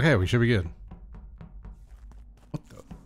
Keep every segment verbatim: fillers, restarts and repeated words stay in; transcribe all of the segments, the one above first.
Okay, we should be good. What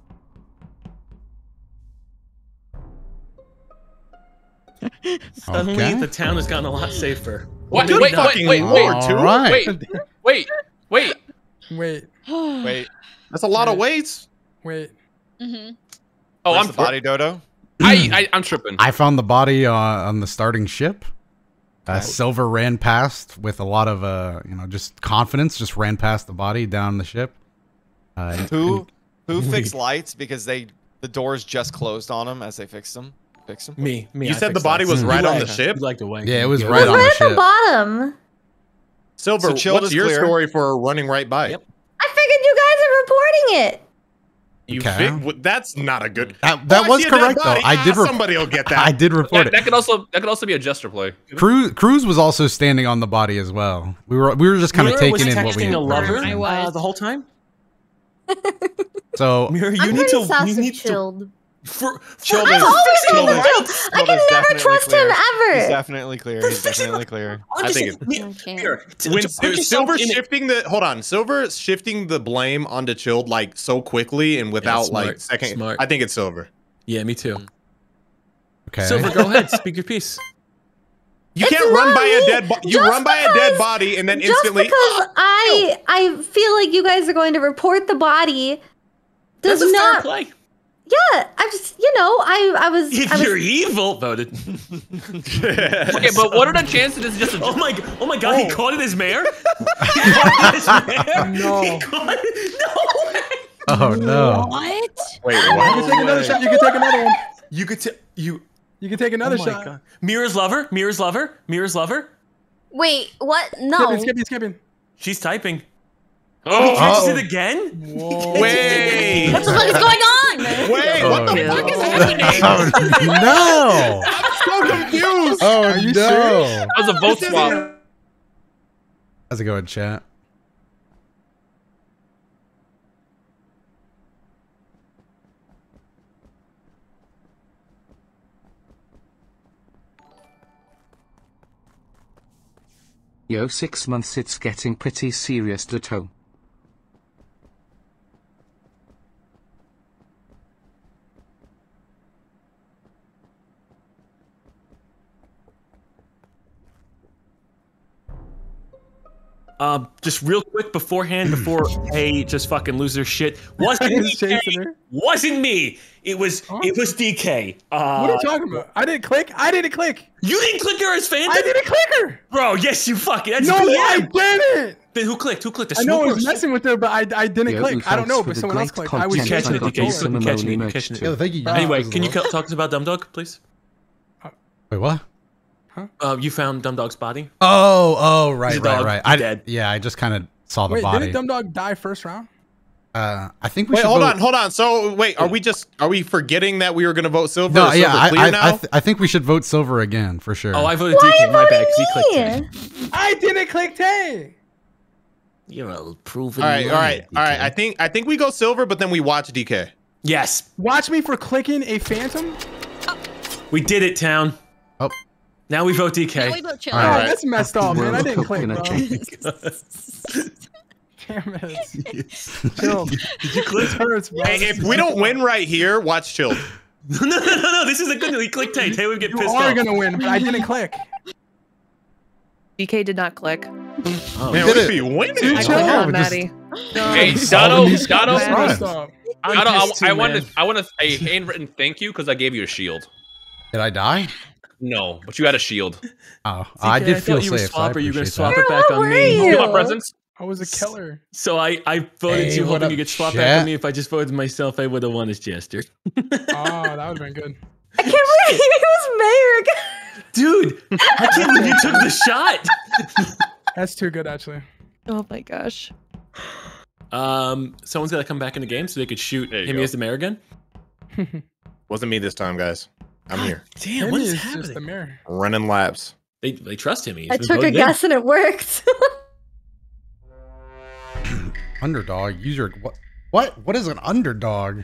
the? Suddenly, Okay. the town has gotten a lot safer. What? Maybe Wait, not. wait, wait, wait, All two? right. Wait, wait, wait, Wait, Wait, that's a lot of weights. wait. Mm-hmm. Oh, where's I'm the body, Dodo? I, I, I'm tripping. I found the body uh, on the starting ship. Uh, Silver ran past with a lot of, uh, you know, just confidence. Just ran past the body down the ship. Uh, and- Who who fixed lights because they the doors just closed on them as they fixed them? Fix them. Me, me. You I said the fixed body that. was You right on like- the ship? You like the way. Yeah, it was Yeah. right It was on the right at the ship. bottom. Silver, So Chilled what's is your clear. story for running right by? Yep. I figured you guys are reporting it. You Okay. fi- w- that's not a good. That, that Oh, I was see a dead correct though. body. I Ah, did. Re- somebody will get that. I did report That, it. that could also that could also be a gesture play. Cruz Cruz was also standing on the body as well. We were we were just kind of Mira was taking in what we. texting a lover I uh, was. the whole time. So Mira, you I'm need pretty to. You sausage need to. chilled. For, for Chilled I'm is- always Chilled been is- chilled. I Chilled can is never definitely trust clear. him He's ever. definitely clear. He's definitely clear. I think it's- Mira, Okay. Mira, to- when to put yourself Silver in it- shifting the hold on, Silver shifting the blame onto Chilled like so quickly and without smart, like second. smart. I think it's Silver. Yeah, me too. okay. Silver, go ahead. Speak your piece. You It's can't run not by a me. dead. Bo- you Just run by a dead because- body and then Just instantly. because I I feel like you guys are going to report the body does That's a fair not. play. Yeah, I just you know I I was. If I was you're evil, voted. Okay, but what are the chances this is just a Oh my! Oh my God! He caught it as mayor. He caught it as mayor. No. He caught it. No way. Oh no. What? Wait, You what? can take another shot. You can take another one. You could t- you. You can take another oh my shot. God. Mira's lover. Mira's lover. Mira's lover. Wait, what? No. Skipping, skipping, skipping. She's typing. Oh, Catches Uh-oh. it again. Whoa. wait, What the fuck is going on? wait, what the Oh, fuck is happening? Oh, no. I'm so confused. Oh Are you no. serious? that was a vote This swap. isn't- How's it going, chat? Yo, six months it's getting pretty serious, Doto. Um, just real quick beforehand, before Hey just fucking lose their shit. Wasn't me. He's chasing her. Wasn't me. It was. Huh? It was D K. Uh, What are you talking about? I didn't click. I didn't click. You didn't click her as Phantom, I didn't click her. bro. Yes, you fucking. That's No, B M. I didn't. Then who clicked? Who clicked? The I know I Swooper? was messing with her, but I, I didn't Yo, click. I don't know, thanks but for the someone else great clicked. I was content. chasing Catching the it, D K. You controller. couldn't catch me. You merch catching Yeah, it. thank you. Anyway, That can you was a co- talk about Dumb Dog, please? Wait, what? Uh, you found Dumb Dog's body. Oh, oh, right, He's a right, dog. right. He's I dead. yeah, I just kind of saw the Wait, body. didn't Dumb Dog die first round? Uh, I think we Wait, should hold vote- on, hold on. So wait, are we just are we forgetting that we were gonna vote Silver? No, or yeah, Silver I, clear I, now? I, th- I think we should vote Silver again for sure. Oh, I voted Why D K. are you My bad, voting because he clicked me? it. I didn't click Tay. You're a proven. all right, all right, liar, all right. D K. I think I think we go Silver, but then we watch D K. Yes, Watch me for clicking a phantom. we did it, town. Oh. Now we vote D Now K. we vote chill. Oh, All right. that's messed up, man. I didn't click, World bro. Cup Damn it. Chill. Did you click? This hurts, bro. Hey, if we don't win right here, watch Chilled. No, no, no, no, no. This is a good deal. He clicked Tay. Tay would get You pissed are off. gonna win, but I didn't click. D K did not click. Oh, Man, did we it. be winning. Dude, I chill clicked out. on we just- Maddie. Hey, Oh, Shadow, these Shadow, guys That's are- messed up. I'm Shadow, I, pissed too, I want man. to, I want to, a handwritten thank you because I gave you a shield. Did I die? No, but you had a shield. Oh, I D K, did feel thought you were safe. So I Swapper. You were gonna appreciate swap that. it back Where on were me. you? Give my presents. I was a killer. So I, I voted Hey, you what hoping up, you get swapped chat? back on me. If I just voted myself, I would have won as Jester. Oh, that would have been good. I can't believe he was mayor. Dude, I can't believe you took the shot. That's too good, actually. Oh my gosh. Um, someone's got to come back in the game so they could shoot There you him go. as the mayor again. Wasn't me this time, guys. I'm here, Damn, Him what is is just the happening? mirror. running laps. They they trust him. He's I been took a voted in. guess and it worked. Underdog. Use your what? What? What is an underdog?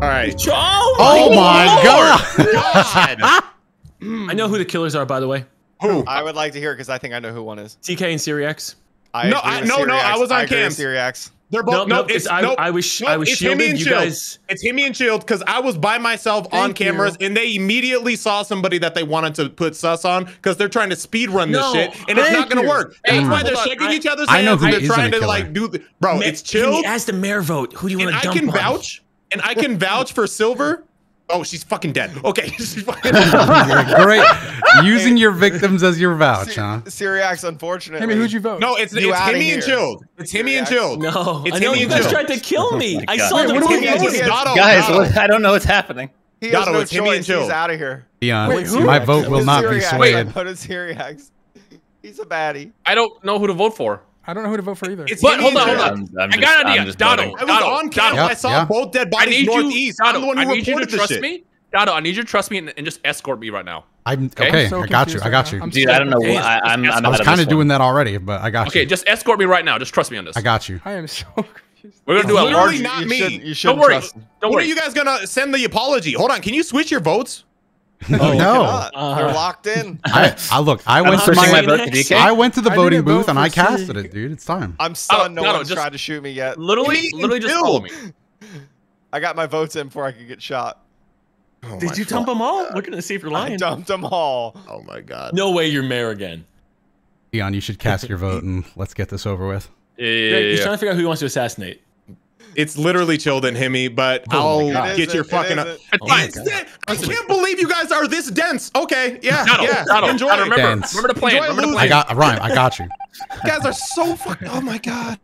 All right. Oh my god! God. I know who the killers are, by the way. Who? I would like to hear because I think I know who one is. T K and Syriax. I No, agree I- with no, no, Syriax. I was on agree with cams. Syriax. They're No, both. no, No, it's, it's I, nope, I was nope, I was it's Himmy shielded. and You Shield. guys. It's Himmy and Shield because I was by myself on Thank cameras you. and they immediately saw somebody that they wanted to put sus on because they're trying to speed run this No, shit and it's thank not gonna you. work. Hey, That's why they're hold on, shaking I- each other's I know hands who and they're isn't trying a to killer. like do. The, bro, Ma- it's Chilled. As the mayor vote, who do you And want to I dump can on? vouch. And I can vouch for Silver. Oh, she's fucking dead. Okay, she's fucking. Great. Using your victims as your vouch, huh? Syriax, unfortunately. Hey, man, who'd you vote? No, it's You it's outta Himmy and here. Chilled. It's Himmy and Syriax. Chilled. No, It's I know Himmy you and guys Chilled. tried to kill me. I God. saw Wait, them what are we taking voting? it. Dotto, Guys, Dotto. what, I don't know what's happening. He has Dotto, no it's Himmy and choice. Chilled. He's out of here. Dion, Wait, who- my vote will It's not be Syriax. I swayed. voted Syriax. He's a baddie. I don't know who to vote for. I don't know who to vote for either. It's But Himmy hold and on, hold Chilled. on. I'm- I'm I just- got an I'm idea. just Dotto, voting. I was Dotto, on camera. Dotto. I saw Yeah. both dead I bodies need you, northeast. I'm the Dotto, one I who need you to reported this trust shit. me. Dotto, I need you to trust me and, and just escort me right now. I'm Okay. okay. I'm so I got you. confused I right got now. you. I'm Dude, I don't know. Hey, what I, I'm, I'm I I was ahead of kind this of doing one. that already, but I got Okay, you. just escort me right now. Just trust me on this. I got you. I am so confused. We're gonna It's do a literally large. not you me. Shouldn't, you Don't shouldn't worry. trust him. Don't When are worry. you guys gonna send the apology? Hold on. Can you switch your votes? no, Cannot. Uh, They're locked in. I, I look. I I'm went to switching my my. vote to D K. I went to the I voting didn't vote booth and for I casted C. it, dude. It's time. I'm stunned. No Dotto, one's just- tried to shoot me yet. Literally, Himmy and literally just Chilled. follow me. I got my votes in before I could get shot. Oh Did my you dump them all? Looking to see if you're I lying. dumped them all. Oh my god. No way you're mayor again. Dion, you should cast your vote and let's get this over with. Yeah, yeah, Greg, yeah, he's yeah. trying to figure out who he wants to assassinate. It's literally Chilled and Himmy, but Oh my I'll God. It get your isn't, it fucking. isn't. It's Oh fine. my It's God. de- I can't believe you guys are this dense. Okay, yeah, Dotto, yeah. Dotto, Enjoy. Dotto, remember, Dance. remember the plan. Enjoy Remember the losing. plan. I got Rhyme. I got you. You guys are so fucking. Oh my god.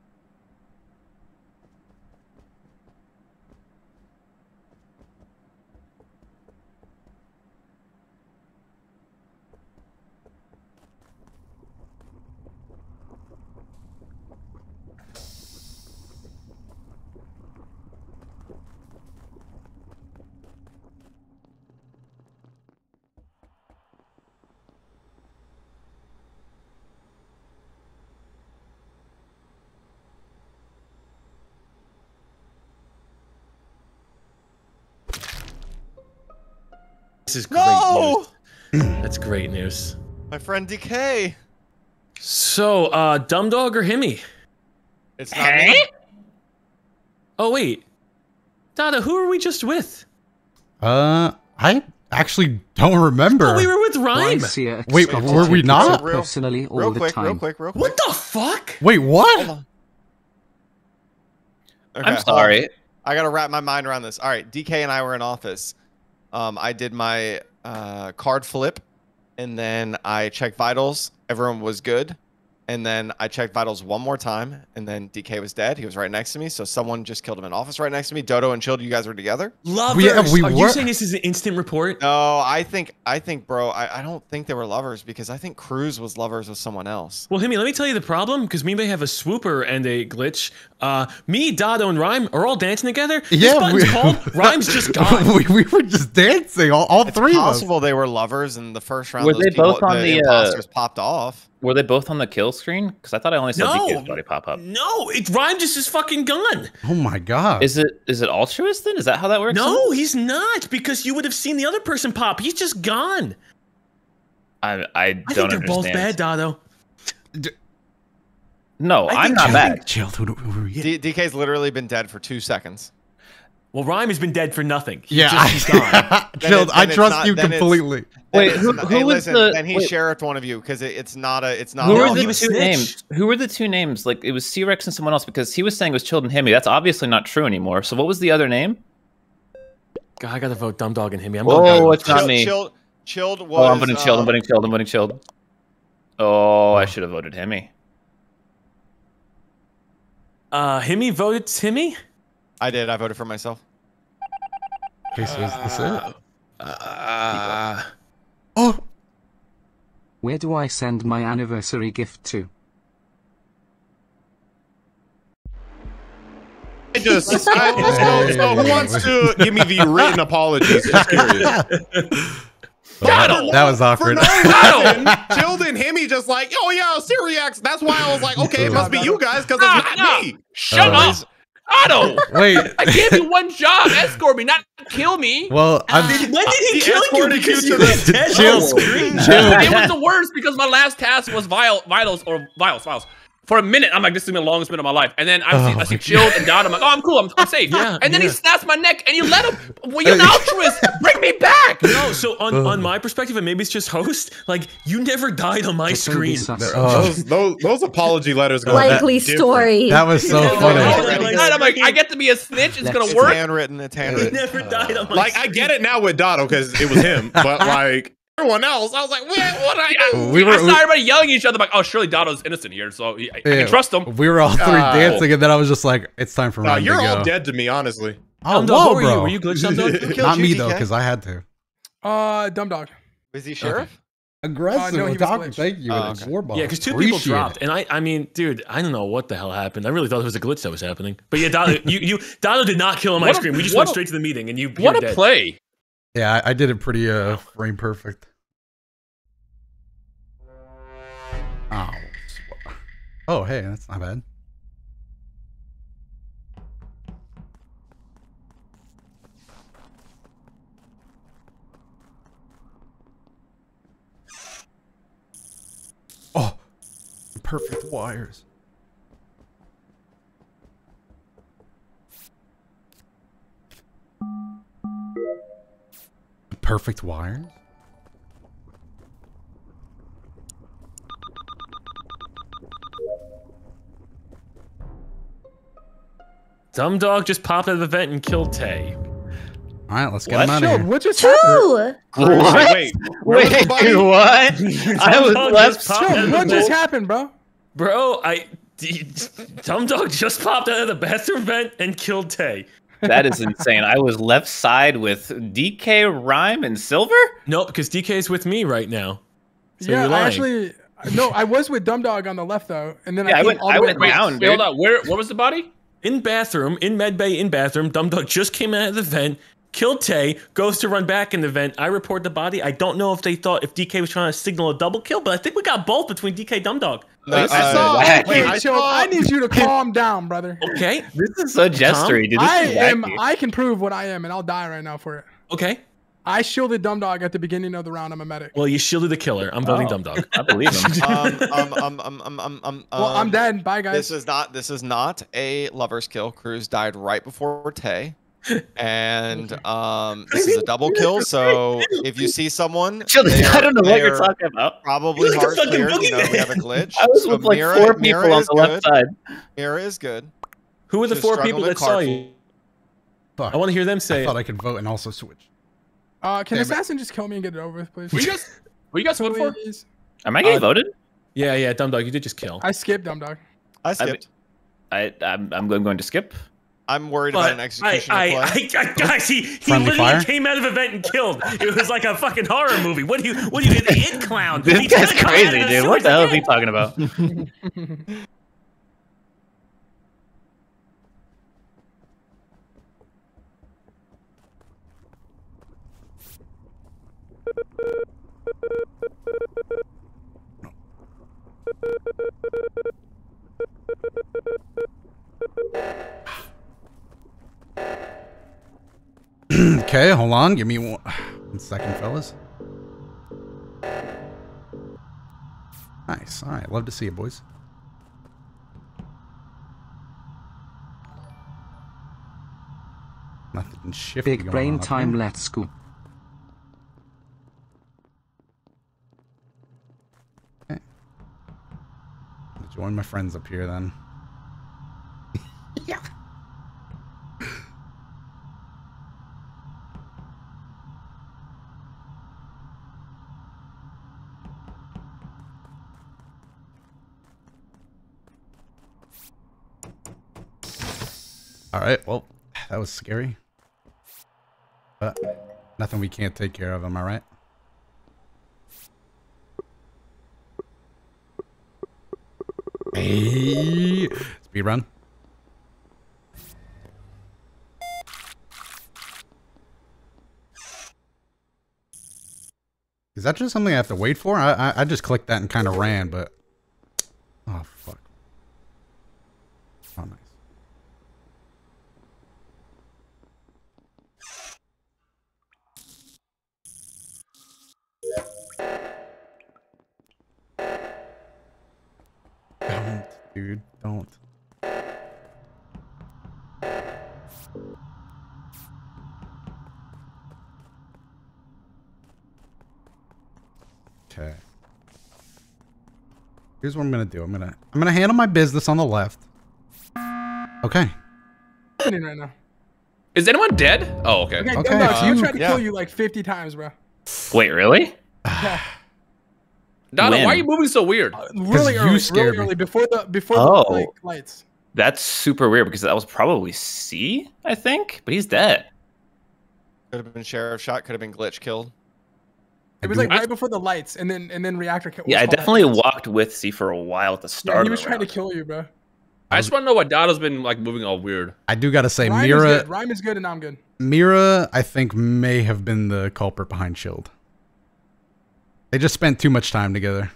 This is great No! news. That's great news. My friend D K. So, uh, Dumb Dog or Himmy? It's not me. Oh wait, Dada, who were we just with? Uh, I actually don't remember. Oh, we were with Rhyme. Lycia Wait, expected were to we take not? it Personally, all Real the quick, time. real quick, real quick. What the fuck? Wait, what? Okay, I'm hold on. sorry. I gotta wrap my mind around this. All right, D K and I were in office. Um, I did my uh, card flip, and then I checked vitals. Everyone was good, and then I checked vitals one more time, and then D K was dead. He was right next to me, so someone just killed him in office right next to me. Dodo and Chilled, you guys were together? Lovers. Yeah, we Are were- you saying this is an instant report? No, I think, I think, bro, I, I don't think they were lovers because I think Cruz was lovers with someone else. Well, Himmy, let me tell you the problem, because we may have a swooper and a glitch. Uh, me, Dado, and Rhyme are all dancing together. This Yeah, button's we- called Rhyme's just gone. we, we were just dancing, all, all It's three of us. possible they were lovers, and the first round, Were those they people, both on the, the, uh, imposters popped off. Were they both on the kill screen? Because I thought I only saw No. D K's body pop up. No, it Rhyme just is fucking gone. Oh my god. Is it is it altruist then? Is that how that works? No, he's not, because you would have seen the other person pop. He's just gone. I I don't I think they're understand. both bad, Dado. No, I I'm think not Chilled- bad. Chilled. Who, who were you? D- DK's literally been dead for two seconds. Well, Rhyme has been dead for nothing. He Yeah, just, he's gone. I, Then Chilled. it- I then it's trust not- you then it's- completely. Then Wait, it's who- not- who hey, was listen, the- Then he wait. sheriffed one of you because it, it's not a. It's not. Who a were No, the he was two snitch. names? Who were the two names? Like it was C-Rex and someone else because he was saying it was Chilled and Himmy. That's obviously not true anymore. So what was the other name? God, I gotta vote Dumb Dog and Himmy. I'm Oh, going it's not Chilled, me. Chilled, chilled was. Oh, I'm voting Chilled. uh, I'm voting Chilled. I'm voting Chilled. Oh, I should have voted Himmy. Uh, Himmy voted Himmy? I did. I voted for myself. Okay, so is this it? Uh, Oh, Where do I send my anniversary gift to? I just, I, so, so who wants to give me the written apologies? Just curious. that, that was For awkward. no reason, Chilled and Himmy just like, oh yeah, Syriax. That's why I was like, okay, it must be you guys because it's not Ah, me. Shut Uh, up! Otto! Wait. I gave you one job. Escort me, not kill me. Well, I'm. When did he kill you? Because you to were dead Chill. on screen. Chill. It was the worst because my last task was vital, vitals or vitals, vitals. For a minute, I'm like, this is the longest minute of my life. And then I see, Oh I see my chilled and down. I'm like, oh, I'm cool. I'm, I'm safe. Yeah, and then yeah. he snaps my neck and you let him. Well, you're an altruist. Bring me back. No, so on, on my perspective, and maybe it's just host, like, you never died on my screen. Oh, Those, those those apology letters go Likely story. that was so Yeah. funny. Yeah. I'm like, I get to be a snitch. It's gonna It's work. handwritten. It's He handwritten. never died on my Like I screen. get it now with Dotto because it was him, but like everyone else, I was like, "Wait, what did I do?" We were. I saw we- everybody yelling at each other. Like, oh, surely Dotto's innocent here, so I, I yeah, can trust him. We were all three Ah. dancing, and then I was just like, "It's time for Nah, Ryan you're to go." all dead to me, honestly. Oh, Dumb whoa, Dog, what were bro. you? Were you glitched, Dumb Dog? Who killed Not you, me D K? though, because I had to. Uh, dumb dog. Was he sheriff? Aggressive. Uh, no, he was talking. glitched. Thank you. Oh, with a okay. war bomb. Yeah, because two people Appreciate dropped, it. and I, I mean, dude, I don't know what the hell happened. I really thought it was a glitch that was happening. But yeah, Donald, you, you, Donald did not kill on my What a- screen. We just what went a- straight to the meeting, and you, What you're a dead. play. Yeah, I, I did it pretty uh frame perfect. Oh. Oh, hey, that's not bad. Oh, perfect wires. Perfect wires? Dumb Dog just popped out of the vent and killed Tay. All right, let's get What? him out of Chill, here. what just happened? Two. What? Wait, where was the Wait, body? what? I was Dog left. just popped out Chill, of what the just vent. happened, bro? Bro, I, d- Dumb Dog just popped out of the bathroom vent and killed Tay. That is insane. I was left side with D K, Rhyme, and Silver? Nope, because D K is with me right now. So yeah, you're I lying. actually no, I was with Dumb Dog on the left though, and then Yeah, I I, came went- all I the way went back. down. Wait, hold dude. on. Where, where was the body? In bathroom, in med bay, in bathroom, Dumb Dog just came out of the vent, killed Tay, goes to run back in the vent. I report the body. I don't know if they thought if D K was trying to signal a double kill, but I think we got both between D K and Dumb Dog. No, This is uh, so whack. wacky. I Hey, Chill, saw- I need you to calm down, brother. Okay, This is so gestury, dude. This I is am. wacky. I can prove what I am, and I'll die right now for it. okay. I shielded Dumb Dog at the beginning of the round. I'm a medic. Well, you shielded the killer. I'm voting Oh. Dumb Dog. I believe him. um, um, um, um, um, um, um, Well, I'm um, dead. Bye, guys. This is not. This is not a lover's kill. Cruz died right before Tay, and um, this is a double kill. So if you see someone, Chill, they I are- don't know what they you're are talking about. Probably You're like a hard fucking cleared. You know, we boogeyman. have a glitch. I was So with like Mira- four Mira people on is the left good. side. Mira is good. Who are the Just four struggling people with that saw card you? Fuck. I want to hear them say I it. thought I could vote and also switch. Uh, can Damn it. Assassin just kill me and get it over with, please? Were you guys, were you guys voting for? Please. Am I getting Uh, voted? Yeah, yeah, Dumb Dog, you did just kill. I skipped Dumb Dog. I skipped. I, I'm, I'm going, going to skip. I'm worried about an But I, execution I, play. I, I, guys, he, he Friendly literally fire? came out of the vent and killed. It was like a fucking horror movie. What do you, what do you, the It Clown? This He guy's tried to come out crazy, of dude. the What the hell is he sewers talking about? Okay, hold on. Give me one, one second, fellas. Nice. All right. Love to see it, boys. Nothing shifty Big going brain on up time, here. let's go. Okay. I'll join my friends up here then. Yeah. All right, well, that was scary. But nothing we can't take care of, am I right? Hey, speed run. Is that just something I have to wait for? I I, I just clicked that and kind of ran, but oh fuck. Oh nice. dude. Don't. Okay. Here's what I'm gonna do. I'm gonna I'm gonna handle my business on the left. Okay. Happening right now. Is anyone dead? Oh, okay. Okay, Okay, Dumb Dog, um, you tried to yeah. kill you like fifty times, bro. Wait, really? Yeah. Donna, When? why are you moving so weird? Really you early, scared really me. early before the before Oh. the like, lights. That's super weird because that was probably C, I think, but he's dead. Could have been sheriff shot. Could have been glitch killed. It was like right before the lights, and then and then reactor killed. Yeah, I definitely walked with C for a while at the start. Yeah, he of was the trying to round. kill you, bro. I just want to know why Donna's been like moving all weird. I do gotta say, Rhyme is Mira good. Rhyme is good, and I'm good. Mira, I think, may have been the culprit behind Shield. They just spent too much time together.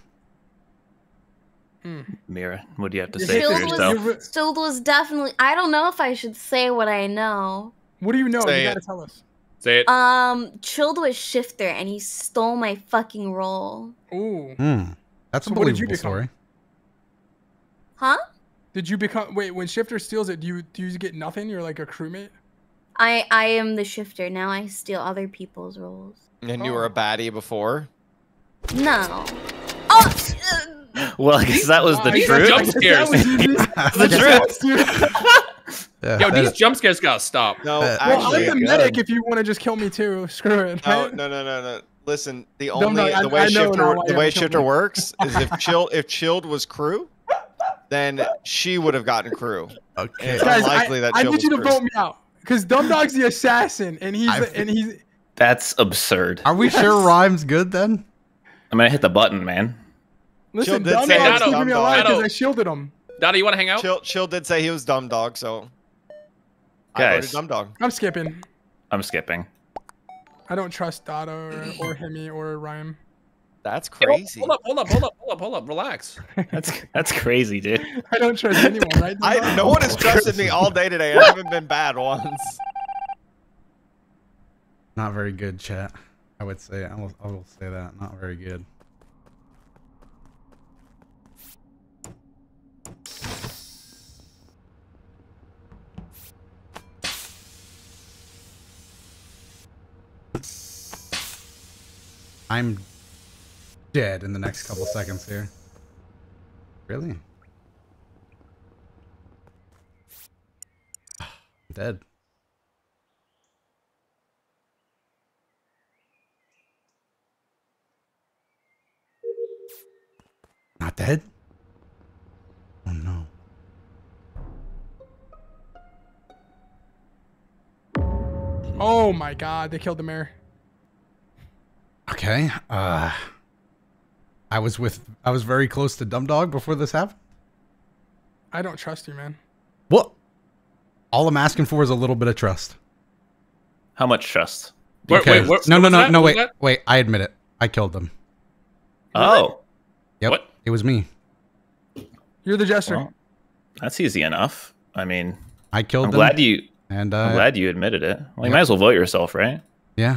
Mira, what do you have to You say hit for Shield yourself? was, Shield was definitely. I don't know if I should say what I know. What do you know? Say you it. gotta tell us. Say it. Um, Chilled was Shifter, and he stole my fucking role. Ooh. Hmm. That's a So what did you believable become? story. Huh? Did you become? Wait, when Shifter steals it, do you do you get nothing? You're like a crewmate. I I am the Shifter now. I steal other people's roles. And you were a baddie before. No. Oh. Well, I guess that was the These truth. jump scares. the truth. Yeah, Yo, that- these jump scares gotta stop. No, Uh, Well, actually, I'm the medic. If you want to just kill me too, screw it. no, Right? no, no, no, no. Listen, the Dumb only dog, the I- way I know now shifter why the you way haven't killed shifter me. works is if chill if chilled was crew, then she would have gotten crew. Okay. It's Guys, unlikely I, that I Chill need you to was crew. vote me out because Dumb Dog's the assassin, and he's I- and he's. That's absurd. Are we sure Rhyme's good then? I'm gonna hit the button, man. Listen, did Dumb say Dog's Dado, keeping me alive because Dado. I shielded him. Donna, you want to hang out? Chill chill did say he was dumb dog, so I Guys. voted dumb dog. I'm skipping. I'm skipping. I don't trust Dado or, or Hemi or Rhyme. That's Hey, hold- crazy. Hold up, hold up, hold up, hold up, hold up. Relax. That's that's crazy, dude. I don't trust anyone, right? Dumb I Dog? no one has trusted me all day today. I haven't been bad once. Not very good, chat. I would say. I will, I will say that. Not very good. I'm dead in the next couple seconds here. Really? Dead. Not dead? Oh no. Oh my God, they killed the mayor. Okay. Uh I was with I was very close to Dumb Dog before this happened. I don't trust you, man. What? All I'm asking for is a little bit of trust. How much trust? Wait, Okay. wait, what- no, no, what was no, that? no, What was wait. that? Wait, I admit it. I killed them. Oh, Yep. What? It was me. You're the jester. well, that's easy enough. I mean, I killed I'm them. glad you. and I'm uh glad you admitted it. Well, you yeah. might as well vote yourself, right? yeah.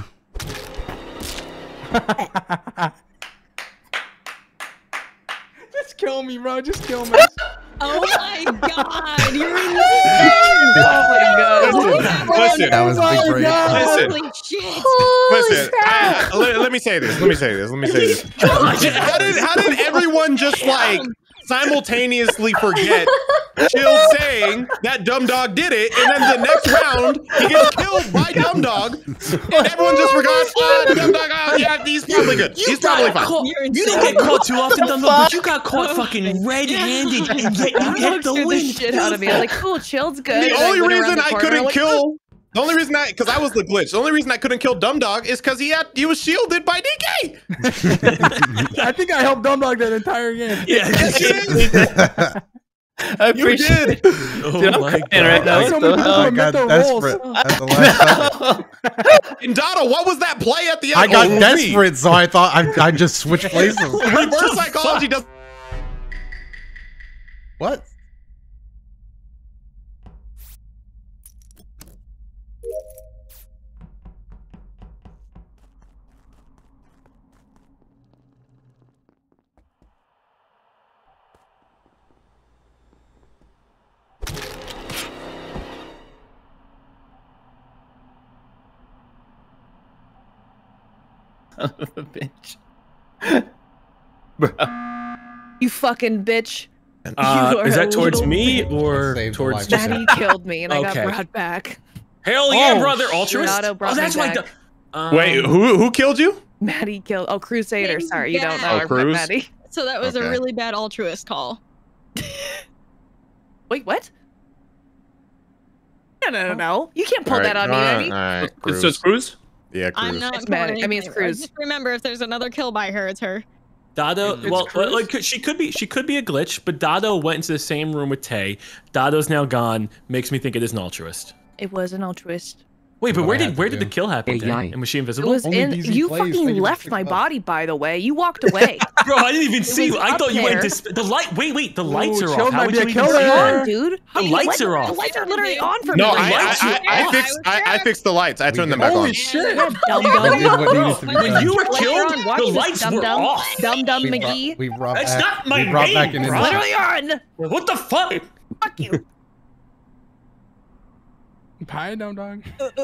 Just kill me, bro. Just kill me. Oh my God! You're insane! Oh my god. Listen, That was a big Oh my break. God. Listen. Holy shit! Listen, I, I- let, let me say this. Let me say this. Let me say this. How did how did everyone just like simultaneously forget Chill saying that Dumb Dog did it, and then the next round he gets killed by Dumb Dog, and everyone just forgot. Uh, Dumb Dog, uh, yeah, he's probably good. He's probably fine. Caught, you don't get caught too often, Dumb Dog, but you got caught fucking red-handed, and yet you Dog get the scared win. the shit out of me. I was like, cool, Chill's good. The And I only went around reason the I corner, couldn't like, kill, the only reason I, because I was the glitch. The only reason I couldn't kill Dumb Dog is because he had he was shielded by D K. I think I helped Dumb Dog that entire game. Yeah, I You appreciate did. it. Oh Dude, I'm my crying right now. God. So What many the people hell? admit got their desperate roles. at the last second. And Dada, what was that play at the end? I got Oh, me. desperate, so I thought I I just switched places. Reverse psychology does. What? Son of a bitch. Bro. You fucking bitch. Uh, You are is a that towards little me bitch. or Saved the towards? life. Maddie killed me and I Okay. got brought back. Hell yeah, Oh, brother, shit. altruist. Otto brought Oh, that's me why. back. The, um, Wait, who who killed you? Maddie killed. Oh, Crusader. Maybe Sorry, you don't that. know Oh, her, but Cruz? Maddie. So that was Okay. a really bad altruist call. Wait, what? No, no, no, no. You can't pull All right, that on me, all right, Maddie. all right, It's just Cruz. Yeah, Cruz. I'm not. It's Maddie. calling I mean, it's anybody. Cruz. Just remember, if there's another kill by her, it's her. Dado, It's well, Cruz? like she could be, she could be a glitch, but Dado went into the same room with Tay. Dado's now gone. Makes me think it is an altruist. It was an altruist. Wait, but What where I did had where to did the do. kill happen? Tay? A I. And was she It invisible? was Only in. D Z You plays, thank fucking you for left six my bucks. body, by the way. You walked away. Bro, I didn't even see was you. I up thought you went there. to sp- the light. Wait, wait, the lights Ooh, are Chilled off. How might would be you a even killer. see Come that? on, dude. The You lights let- are off. The lights are literally on for No, me. I, Like, I, lights I, were I off. fixed I, I fixed the lights. I turned them back Holy on. shit. Dumb I dumb. did what needed to be When done. you were Later killed, on, watch the this, lights dumb were dumb. off. Dumb dumb We brought, McGee. we brought That's back, not my we brought name, back an bro. instant. Literally on. What the fuck? Fuck you. Pie down dog.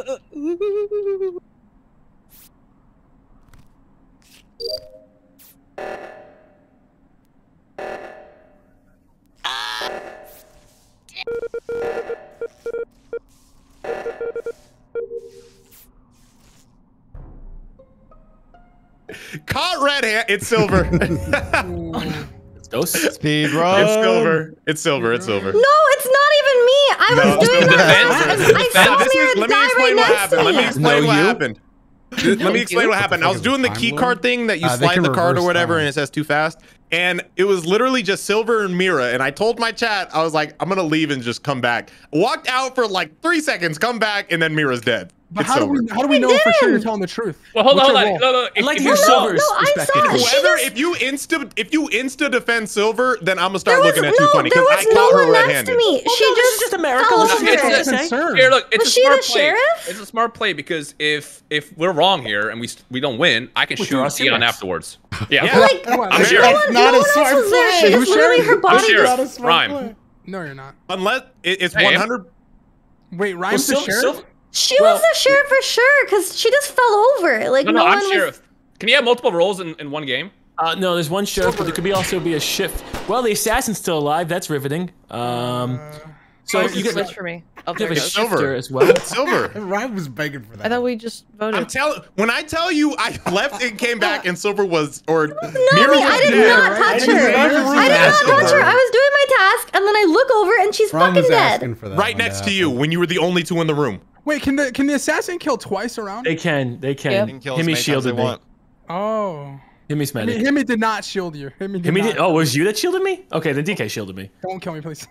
Caught red hand. It's silver. It's Ghost. Speed run. It's silver. It's silver. It's silver. No, it's not even me. I No, was doing no, my defense, task. I Now, saw this is- Mira let me die explain right what next happened. to Let me me. explain No, what you? happened. Let me explain what happened. I was doing the Time key loop? card thing that you Uh, they slide can the card or reverse whatever, time. and it says too fast. And it was literally just Silver and Mira. And I told my chat, I was like, I'm gonna leave and just come back. Walked out for like three seconds, come back, and then Mira's dead. But It's how do Silver. we how do we know for sure you're telling the truth? Well, hold on, What's hold your on. role? No, no. I'd If, like if to you hear No, Silver's no, I perspective. saw it. She Whoever, just- if you insta, if you insta defend Silver, then I'm gonna start There was looking at you no, funny there because was I no caught her one next red-handed. to me. Well, She no, this just is just America. fell Let's over. just it's, say. it's, here, look, it's Was a she smart the play. sheriff? It's a smart play because if if we're wrong here and we st- we don't win, I can Well, shoot you're Dion T-Rex. afterwards. Yeah. Yeah. Like, Come on, I'm man. sure. no one, Not no a one smart else was there. She play. just Who's literally, her sheriff? I'm body sheriff. Not a just... smart Rhyme. play. No, you're not. Unless it- it's I am. one hundred. Wait, Well, Ryan's the Sil- sheriff? Sil- She Well- was the sheriff for sure, because she just fell over. Like, No, no, no, one I'm was... sheriff. Can you have multiple roles in, in one game? Uh, no, there's one sheriff, but there could be also be a shift. Well, the assassin's still alive. That's riveting. Um, so Oh, you you get switch for me. Oh, you there have it a goes. Silver. shifter as well. It's Silver. Ryan was begging for that. I thought we just voted. I'm telling. When I tell you, I left and came back, and Silver was or No, Mira was I did dead. not touch She's her. in I every did room not asking touch for her. it. I was doing my task, and then I look over, and she's Ryan was fucking dead. asking for that Right one next to to you happen. when you were the only two in the room. Wait, can the can the assassin kill twice around? They can. They can. Yeah. They can kill as Himmy many times as shielded they me. want. Oh. Himmy's I mean, medic. Himmy did not shield you. Himmy did Himmy not. did. Oh, was you that shielded me? Okay, then D K shielded me. Don't kill me, please.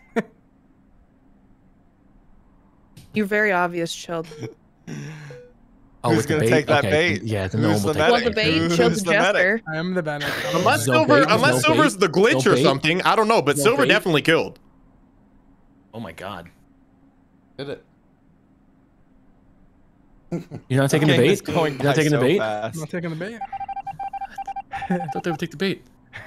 You're very obvious, Chilled. Oh, Who's with the gonna take that okay. bait? Yeah, the Who's no one the will take medic? Want the bait? Who's Chilled's the medic? Jester. I am the banner. Unless No Silver, bait, no unless bait, Silver's the glitch no or bait. something. I don't know, but No Silver bait. definitely killed. Oh my god. Did it? You're not taking the Game is bait? going You're not by taking the so bait? fast. I'm not taking the bait. I thought they would take the bait.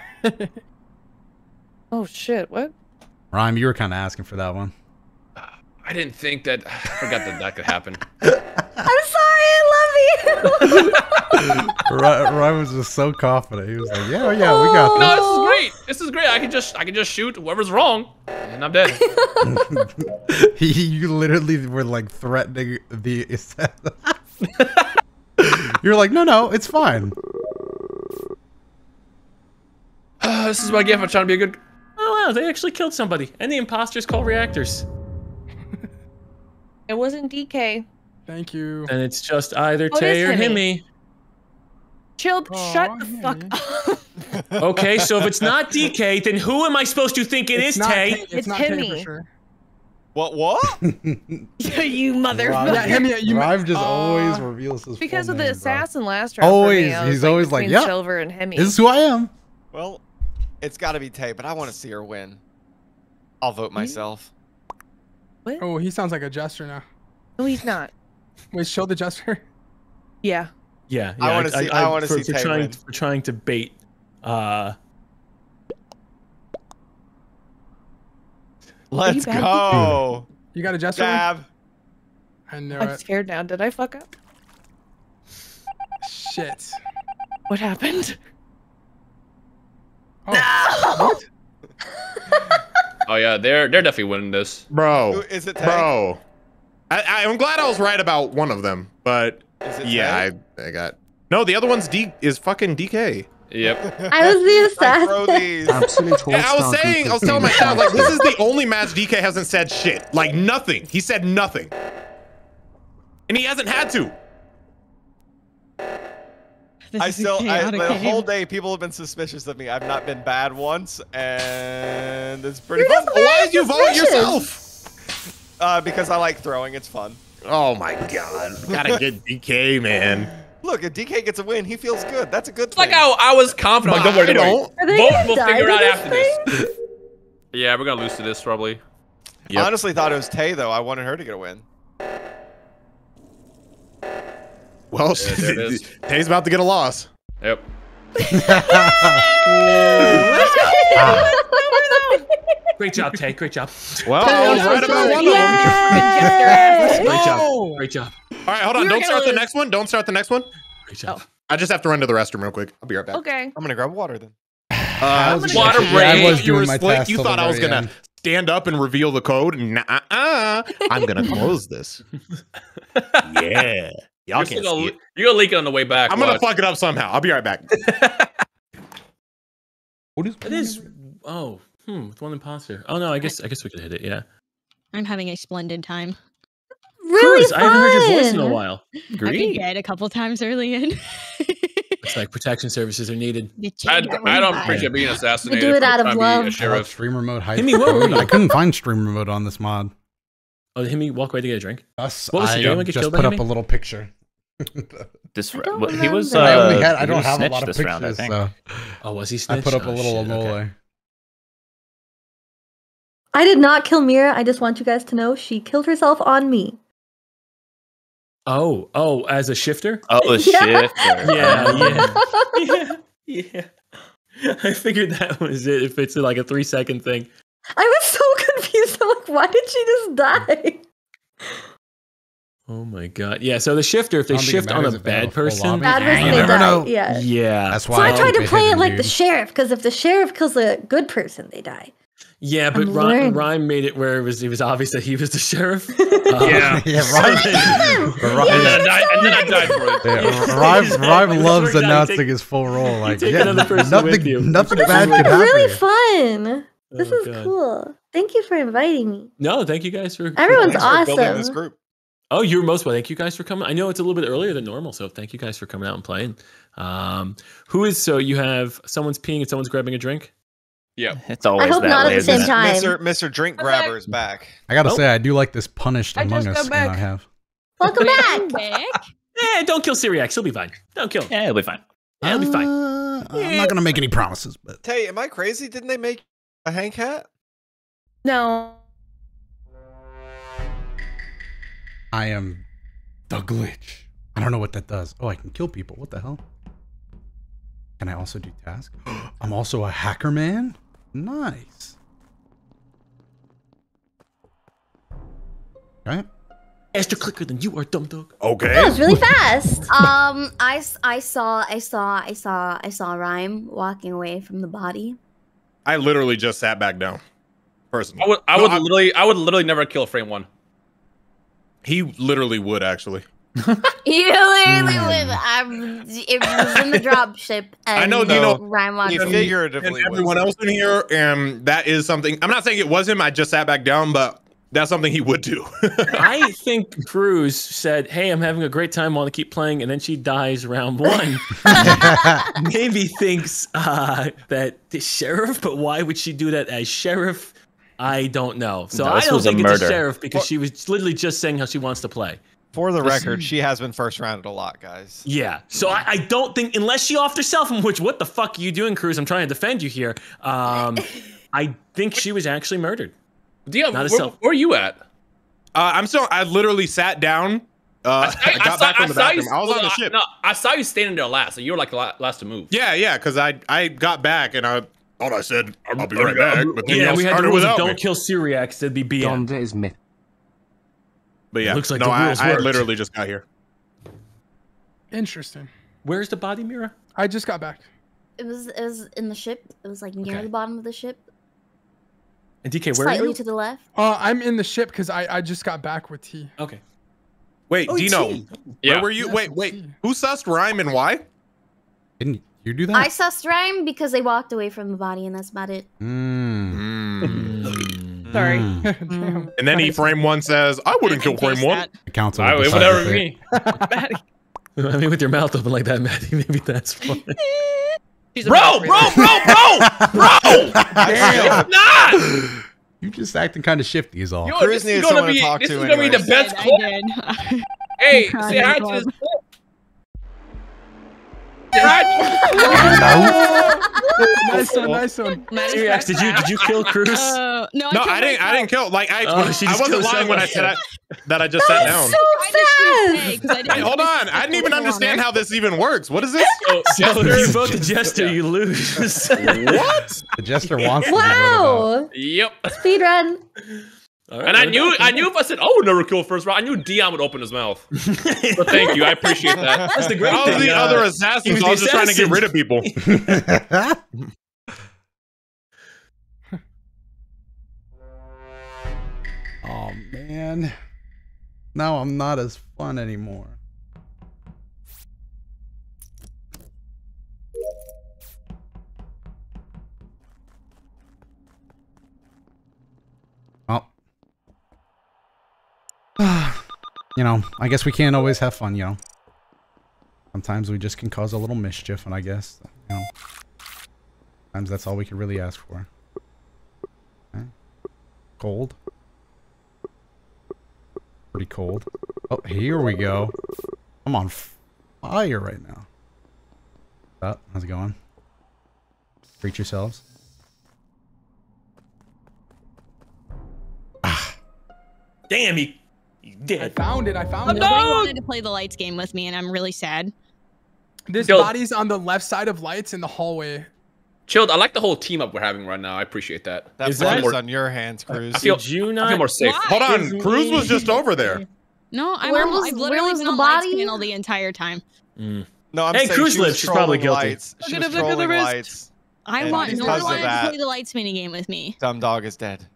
Oh shit! What? Ryan, you were kind of asking for that one. I didn't think that. I forgot that that could happen. I'm sorry, I love you. Ryan, Ryan was just so confident. He was like, "Yeah, yeah, we got No, this." this is great. This is great. I can just I can just shoot whoever's wrong, and I'm dead. he, you literally were like threatening the. You're like, no, no, it's fine. Uh, this is what I get for trying to be a good. Oh wow, they actually killed somebody. And the imposters call reactors. It wasn't D K. Thank you. And it's just either What Tay is or Himmy? Himmy. Chilled. Aw, Shut the Himmy. fuck up. Okay, so if it's not D K, then who am I supposed to think it It's is, not Tay? Tay- It's, It's not Tay for Himmy. sure. What? What? You motherfucker. Yeah, Himmy, you Ryan just uh, always reveals his Because full of the name, bro. assassin last round. Always, for me, I was, he's like, always like, between "Yep, Silver and Hemmy. This is who I am. Well, it's got to be Tay, but I want to see her win. I'll vote myself. Oh, he sounds like a jester now. No, he's not. Wait, show the jester. Yeah. Yeah, I yeah, wanna see- I wanna for, see for Tay trying win. for trying to bait. Uh, Let's bad? go. You got a jester? Dab. I knew I'm it. scared now. Did I fuck up? Shit. What happened? Oh, Oh yeah, they're they're definitely winning this. Bro, Is it Tay? bro. I, I, I'm glad I was right about one of them, but Is it yeah, I, I got no. The other one's D is fucking D K. Yep. I was the I throw assassin. these. Absolute Yeah, I was all-star saying, group I was of telling men. myself, like, this is the only match D K hasn't said shit. Like, nothing. He said nothing. And he hasn't had to. This I is a still, I, chaotic the game. whole day, people have been suspicious of me. I've not been bad once, and it's pretty You're fun. just Why did you vote suspicious. yourself? Uh, because I like throwing. It's fun. Oh my god. Gotta get D K, man. Look, if D K gets a win, he feels good. That's a good It's thing. like how I was confident. Like, don't worry, I don't worry. don't. Are they Vote, gonna we'll die figure to out this after thing? this. Yeah, we're gonna lose to this probably. Yep. I honestly thought it was Tay, though. I wanted her to get a win. Well, Yeah, there it is. Tay's about to get a loss. Yep. Great job, Tay. Great job. Well, I was right about one of them. Yay! Great job. Great job. All right, hold on. We were Don't gonna start the lose. next one. Don't start the next one. Great job. I just have to run to the restroom real quick. I'll be right back. Okay. I'm gonna grab water then. Uh, was water actually- break. yeah, I was you were doing my split. task You till thought the I was very gonna end. stand up and reveal the code. Nah, uh, I'm gonna close this. Yeah, y'all You're, can't gonna, see it. you're gonna leak it on the way back. I'm gonna watch. fuck it up somehow. I'll be right back. What is It is. Oh, hmm. With one imposter. Oh no, I guess I guess we could hit it. Yeah. I'm having a splendid time. Really Cruz, fun. I haven't heard your voice in a while. I've been dead a couple times early in. It's like protection services are needed. I, I don't appreciate being assassinated. We do it for out of trying to be love. A sheriff. streamer mode hype. Hit me, what were you? I couldn't find streamer mode on this mod. Oh, did Himmy walk away to get a drink? Us, What was I he doing? uh, Get just killed by put up Himmy? a little picture. This I don't well, he was. remember. Uh, I only had, I he don't was have a snitched lot of this pictures, round, I think. so Oh, was he I snitched? put up a Oh, little shit, okay. Amole. I did not kill Mira. I just want you guys to know she killed herself on me. Oh, oh, as a shifter? Oh, the Yeah. shifter. Yeah, yeah. yeah, yeah. I figured that was it. If it's like a three second thing. I was so confused. I'm like, why did she just die? Oh my god. Yeah, so the shifter, if I they don't think it shift on matters a if they have bad a full person. lobby. Bad person, You they never die. know. Yeah. Yeah. That's So why I tried keep to play it hidden, like the dude. sheriff, because if the sheriff kills a good person, they die. Yeah, but I'm Rhyme, learning. Rhyme made it where it was it was obvious that he was the sheriff. Yeah. Yeah, right. And then I died, and then I died for it. Yeah, Rhyme, Exactly. Rhyme That's loves where you announcing take- his full role. Like, take yeah, another person nothing, with you. nothing This bad has could been happen. really here. fun. This Oh, is God. cool. Thank you for inviting me. No, thank you guys for Everyone's Thanks for building awesome. this group. Oh, you're most welcome. Thank you guys for coming. I know it's a little bit earlier than normal, so thank you guys for coming out and playing. Um, who is so you have someone's peeing and someone's grabbing a drink? Yeah. It's always hope that not at way, the isn't same it? time. Mister Mister Drink I'm back. Grabber is back. I gotta Oh. say, I do like this punished I Among just Us got skin I back. have. Welcome back. Back. Eh, don't kill Syriac. He'll be fine. Don't kill him. Yeah, it'll be fine. Yeah, he'll be fine. Uh, I'm not gonna make any promises, but Tay, am I crazy? Didn't they make a Hank hat? No. I am the glitch. I don't know what that does. Oh, I can kill people. What the hell? Can I also do tasks? I'm also a hacker man? Nice. Right? Faster clicker than you are, dumb dog. Okay. That was really fast. Um, I, s- I saw I saw I saw I saw Rhyme walking away from the body. I literally just sat back down. Personally. I would, I No, would I- literally, I would literally never kill Frame One. He literally would actually. You literally would. I'm, it was in the drop ship. And I know, you know, Rhyme walked He away. figuratively And was. everyone else in here, and that is something. I'm not saying it was him. I just sat back down, but that's something he would do. I think Cruz said, "Hey, I'm having a great time. Want to keep playing?" And then she dies round one. Maybe thinks uh, that the sheriff, but why would she do that as sheriff? I don't know. So No, I this don't was a think it's a murder. sheriff because she was literally just saying how she wants to play. For the record, she has been first rounded a lot, guys. Yeah. So I, I don't think, unless she offed herself, in which, what the fuck are you doing, Cruz? I'm trying to defend you here. Um, I think she was actually murdered. Dia, Not a where, self- where are you at? Uh, I'm still. I literally sat down. Uh, I, got back from the saw you- bathroom. I was on the well, ship. No, I saw you standing there last, so you were like the la- last to move. Yeah, yeah, because I I got back and I thought I said I'll be right back, but then Yeah, y'all we had the started rules of without don't me. kill Syriacs. That'd be B M. Donda is myth. But yeah, looks like no, the I, rules I worked. literally just got here. Interesting. Where's the body, Mira? I just got back. It was it was in the ship. It was like near Okay. the bottom of the ship. And D K, where Slightly are you? to the left. Uh, I'm in the ship because I I just got back with T. Okay. Wait, Oh, Dino, T. Yeah. where were you? Yes, Wait, I'm wait. T. Who sussed Rhyme and why? Didn't you do that? I sussed Rhyme because they walked away from the body, and that's about it. Mm. Sorry. Damn. And then he frame one says, "I wouldn't kill frame one." The council I, will decide whatever the fate. me. Maddie. I mean, with your mouth open like that, Maddie, maybe that's fine. She's a Bro, bad bro, friend. bro, bro, bro! Damn. It's not. You just acting kind of shifty is all. Yo, Cruz this is needs gonna someone to be talk this to is gonna be the anyways. best I clip. did. Hey, Crying say in hi the to this club. clip. Say hi Nice one, nice one. Maddie's T-Rex, did you did you kill Cruz? Uh, no, No, killed I didn't. I didn't myself. kill. Like I, Oh, when- she I just wasn't killed lying when I somebody. said I, that I just sat down. So I just fast. Hey, 'cause I didn't Hey, hold finish on. the I didn't even full understand honor. how this even works. What is this? So, So if you Jester- vote the jester, you lose. What? The jester wants to be voted out. Wow. Yep. Speed run. All right, And I we're knew, back. I knew if I said, "Oh, we'll never kill first round," I knew Dion would open his mouth. So thank you, I appreciate that. That's the great All thing. the uh, other he assassins, was I was the just trying to get assassin. rid of people. Oh man. Now I'm not as fun anymore. Well. You know, I guess we can't always have fun, you know. Sometimes we just can cause a little mischief, and I guess, you know, sometimes that's all we can really ask for. Okay. Cold. Pretty cold. Oh, here we go. I'm on fire right now. What's up? How's it going? Treat yourselves. Damn, he, he I did. found it. I found it. Nobody wanted to play the lights game with me, and I'm really sad. This Yo. body's on the left side of lights in the hallway. Chilled. I like the whole team up we're having right now. I appreciate that. That Is blood that- is on your hands, Cruz. I feel, Did you I not? feel more safe. Why? Hold on. Is Cruz was me- just over there. No, I'm Where on, was- I've where literally was been the on lights body? panel the entire time. Mm. No, I'm Hey, saying Cruz she was lives. She's probably trolling guilty. lights. She Look was at the- look at the trolling wrist. lights. I And want no because one of wanted to that- play the lights mini game with me. Dumb dog is dead.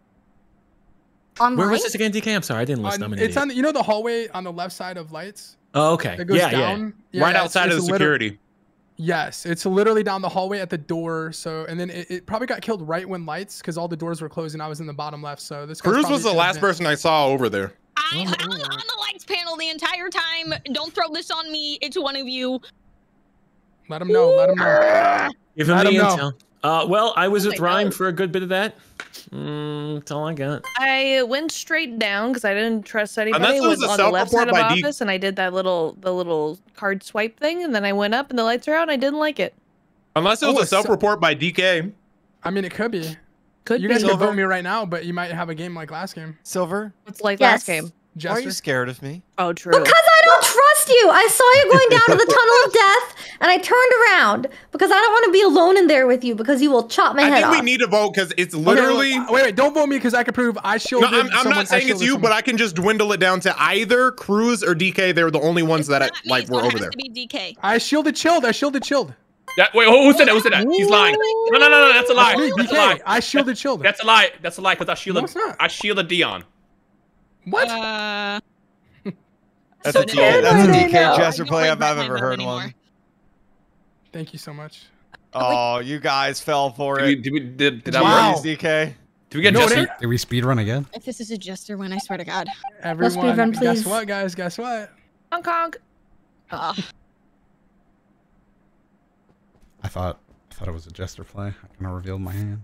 On Where was light? this again, D K? I'm sorry, I didn't listen. On- I'm an it's idiot. on the, you know the hallway on the left side of lights Oh, okay. that goes Yeah, yeah. down. Yeah, Right yeah, it's- outside it's of the liter- security. Yes, it's literally down the hallway at the door. So, and then it, it probably got killed right when lights, because all the doors were closed and I was in the bottom left. So this guy's Cruz probably was the dead last then. person I saw over there. I, I was on the lights panel the entire time. Don't throw this on me. It's one of you. Let him know. Let him know. Give him Let the him know. intel. Uh, well, I was Oh with my Rhyme God. for a good bit of that. Mm, that's all I got. I went straight down because I didn't trust Unless anybody. it was Was a on the left side of self-report by D- office, and I did that little the little card swipe thing, and then I went up, and the lights are out, and I didn't like it. Unless it was Oh, a it's so- self-report by D K. I mean, it could be. Could You be. guys can vote Silver. me right now, but you might have a game like last game. Silver, It's like Yes. last game. why are you Jester. scared of me? Oh, true. Because I don't trust you. I saw you going down to the tunnel of death, and I turned around because I don't want to be alone in there with you because you will chop my I head think off. we need to vote because it's Okay, literally. look, wait, wait, don't vote me because I can prove I No, shielded. I'm, I'm someone, not saying I it's shielded you, someone. but I can just dwindle it down to either Cruz or D K. They're the only ones that I, Not me, like so were it over has there. to be D K. I shielded chilled. I shielded chilled. That, wait, who, who said that? Who said that? He's lying. No, no, no, no. That's a lie. Me, That's a D K. lie. I shielded chilled. That's a lie. That's a lie. Because I shielded. No, it's not. I shielded Dion. What? Uh, That's So a D now- K. That's a I D don't K know. Jester I don't play if regret I've my ever vote heard anymore. one. Thank you so much. Oh, you guys fell for Did we, it. did, we, did, did, I Wow. win? Please, D K. Did we get No, it Jester? ain't. Did we speedrun again? if this is a jester win, I swear to God. Everyone, speedrun, guess please. what, guys? Guess what? Hong Kong. Ugh. I thought I thought it was a jester play. I kind of revealed my hand.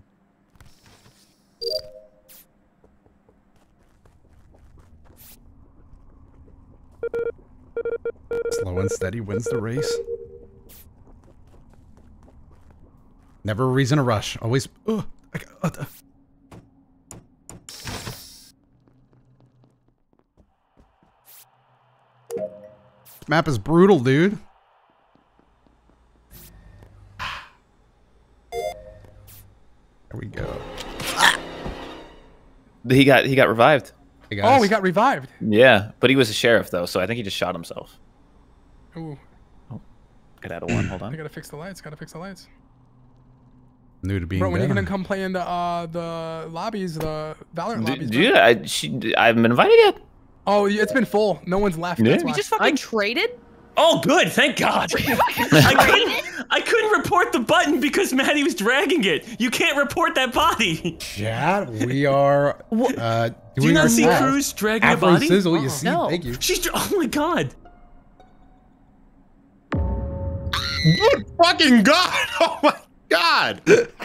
Slow and steady wins the race. Never a reason to rush. Always. Uh, I got, uh, the- This map is brutal, dude. There we go. He got he got revived. Hey guys. Oh, we got revived. Yeah, but he was a sheriff though, so I think he just shot himself. Ooh. God it out of one. Hold I on. gotta fix the lights. Gotta fix the lights. New to being Bro, when are you down. gonna come play in the uh the lobbies, the Valorant Do, lobbies? do bro? you, I, she, I haven't been invited yet. Oh, yeah, it's been full. No one's left. Yeah. That's We why. just fucking traded? Oh, good. Thank God. I couldn't, I couldn't report the button because Maddie was dragging it. You can't report that body. Chat, we are uh, doing Do you not our see task. Cruz dragging a Afro body? Sizzle, you Uh-uh. see? No. Thank you. She's. dra- Oh my God. Good fucking God! Oh my God!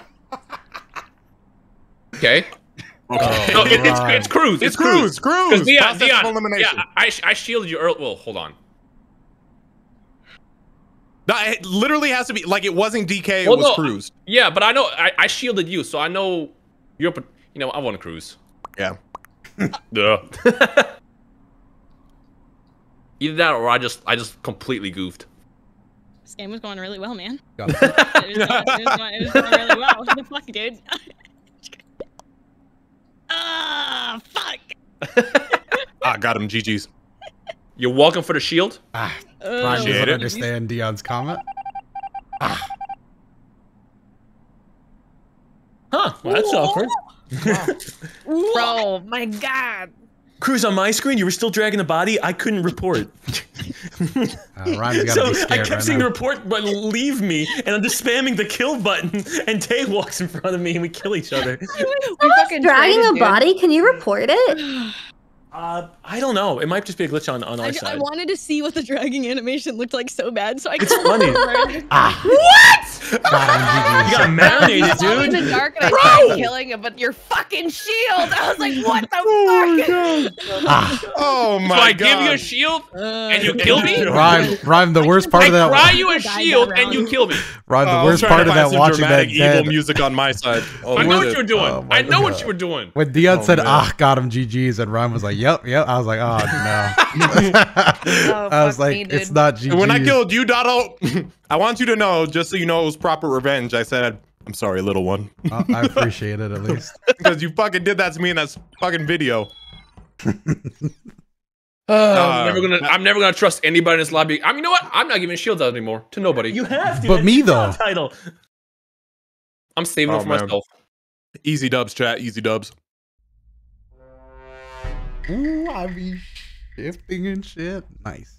Okay. Okay. No, it, it's it's Cruz. It's, It's Cruz, Cruz. 'Cause Dion, Process Dion, of elimination. yeah, I, I shielded you early. Well, hold on. No, it literally has to be like it wasn't D K. It Well, was no, Cruz. Yeah, but I know I, I shielded you, so I know you're. You know, I want to Cruz. Yeah. Duh. Either that, or I just I just completely goofed. This game was going really well, man. Got it. It was, going, it, was going, it was going really well. What the fuck, dude? Ah, fuck. Ah, got him. G G's. You're welcome for the shield. Ah, Uh, Brian Shit. doesn't understand Dion's comment. Ah, Huh. Well, that's awkward. Bro, my God. Cruz, on my screen, you were still dragging the body. I couldn't report. uh, Ryan's gotta So be I scared kept right seeing now. the report button leave me, and I'm just spamming the kill button, and Tay walks in front of me, and we kill each other. We Someone's fucking dragging traded, a dude. body. Can you report it? Uh, I don't know. It might just be a glitch on, on our I, side. I wanted to see what the dragging animation looked like so bad, so I It's funny. Ah, What? got him, G G. You got marinated, I saw you in dude. the dark and I Bro! tried killing him, but your fucking shield. I was like, what the fuck? Ah, Oh my So I God. give you a shield and you kill me. Rhyme, Rhyme, the worst part I of that. cry you a shield and you kill me. Rhyme, the Oh, I was worst trying part to of find that some watching that dramatic evil dead. music on my side. Oh, I know what shit. you were doing. Oh my I know what God. you were doing. When Dion Oh, said, man. "Ah, got him, G G's," and Rhyme was like, "Yep, yep," I was like, "Oh no." Oh, I was fuck like, me, "It's dude. not G G's." And when I killed you, Dotto, I want you to know, just so you know, it was proper revenge. I said, "I'm sorry, little one," I I appreciate it at least. because you fucking did that to me in that fucking video. I'm never gonna. I'm never gonna trust anybody in this lobby. I mean, you know what? I'm not giving shields out anymore to nobody. You have to. But that's me, your though. Title. I'm saving Oh, them for man. myself. Easy dubs, chat. Easy dubs. Ooh, I be shifting and shit. Nice.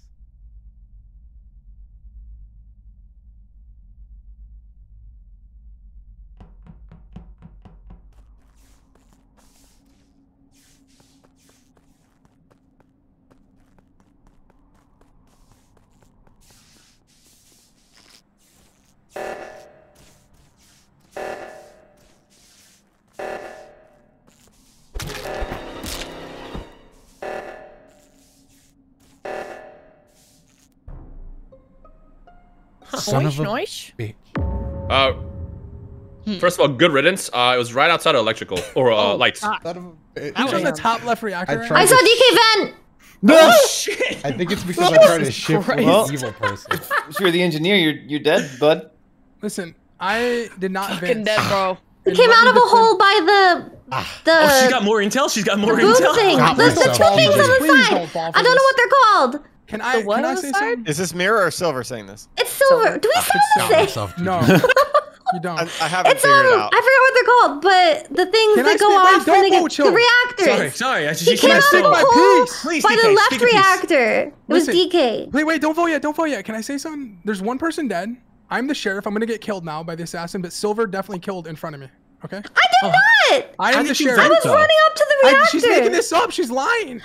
Son of a Noish, bitch. Uh, first of all, good riddance. Uh, it was right outside of electrical or uh, lights. Son of a bitch. Who's on the top left reactor? I right tried I saw D K vent. No! Oh shit! I think it's because I tried to shift with Well- an evil person. If you're the engineer, you're you're dead, bud. Listen, I did not fucking vent. dead, bro. He came out of a hole by the the Oh, she's got more intel. She's got the more boom intel. thing. Got The, the myself. two things on the Please side. don't fall for I don't know this. what they're called. Can I? The what Can I on the say side? something? Is this Mirror or Silver saying this? It's silver. Do we It's still Got say? myself, G G. No, you don't. I, I haven't It's figured um, it out. I forgot what they're called, but the things Can I that go speak? Wait, off when don't they get vote, chill. the reactors. Sorry, sorry. I just He you came can't out of still- a my hole piece. Please, by D K, the left speak a piece. reactor. It was Listen. D K. Wait, wait, don't vote yet. Don't vote yet. Can I say something? There's one person dead. I'm the sheriff. I'm gonna get killed now by the assassin, but Silver definitely killed in front of me. Okay? I did not. I am the did you sheriff. I was though? running up to the I- reactor. she's making this up. She's lying.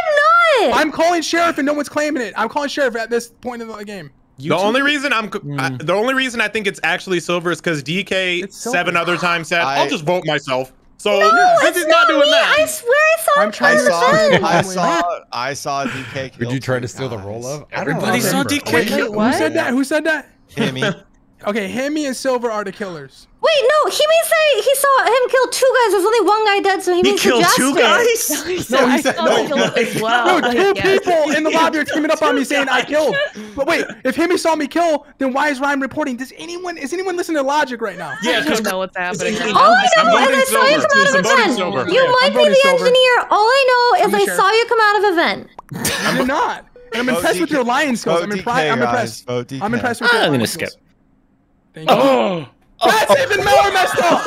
I am not. I'm calling sheriff and no one's claiming it. I'm calling sheriff at this point in the game. the only reason I'm, co- I, Mm. the only reason I think it's actually Silver is because D K It's Silver. seven other times said, I- "I'll just vote myself." So no, since it's he's not doing me. that, I swear I saw I'm him trying I kill to saw, the defend I vent. saw, I saw D K. Would kill you try to three steal the guys. roll of? I don't Everybody saw remember. D K Wait, kill- Who said that? Who said that? Himmy. Okay, Hemi and Silver are the killers. Wait, no, he may say he saw him kill two guys. There's only one guy dead, so he, He may killed suggest two it. guys? No, he said Oh, no. killed as well. No, I two guess. people in the lobby are teaming up on me saying I killed. But wait, if Hemi saw me kill, then why is Ryan reporting? Does anyone is anyone listening to logic right now? Yeah, I because don't know what's happening. I'm All I I'm know is voting I saw you Silver. come out of I'm a voting vent. Silver. You I'm might be voting the Silver. engineer. All I know I'm is the I sheriff. saw you come out of a vent. You did not. And I'm Vote impressed D K. with your lying skills. Vote I'm D K, impressed. I'm guys. impressed. Vote D K. I'm impressed with your I'm lying gonna skills. skip. Thank you. Oh. That's even more messed up.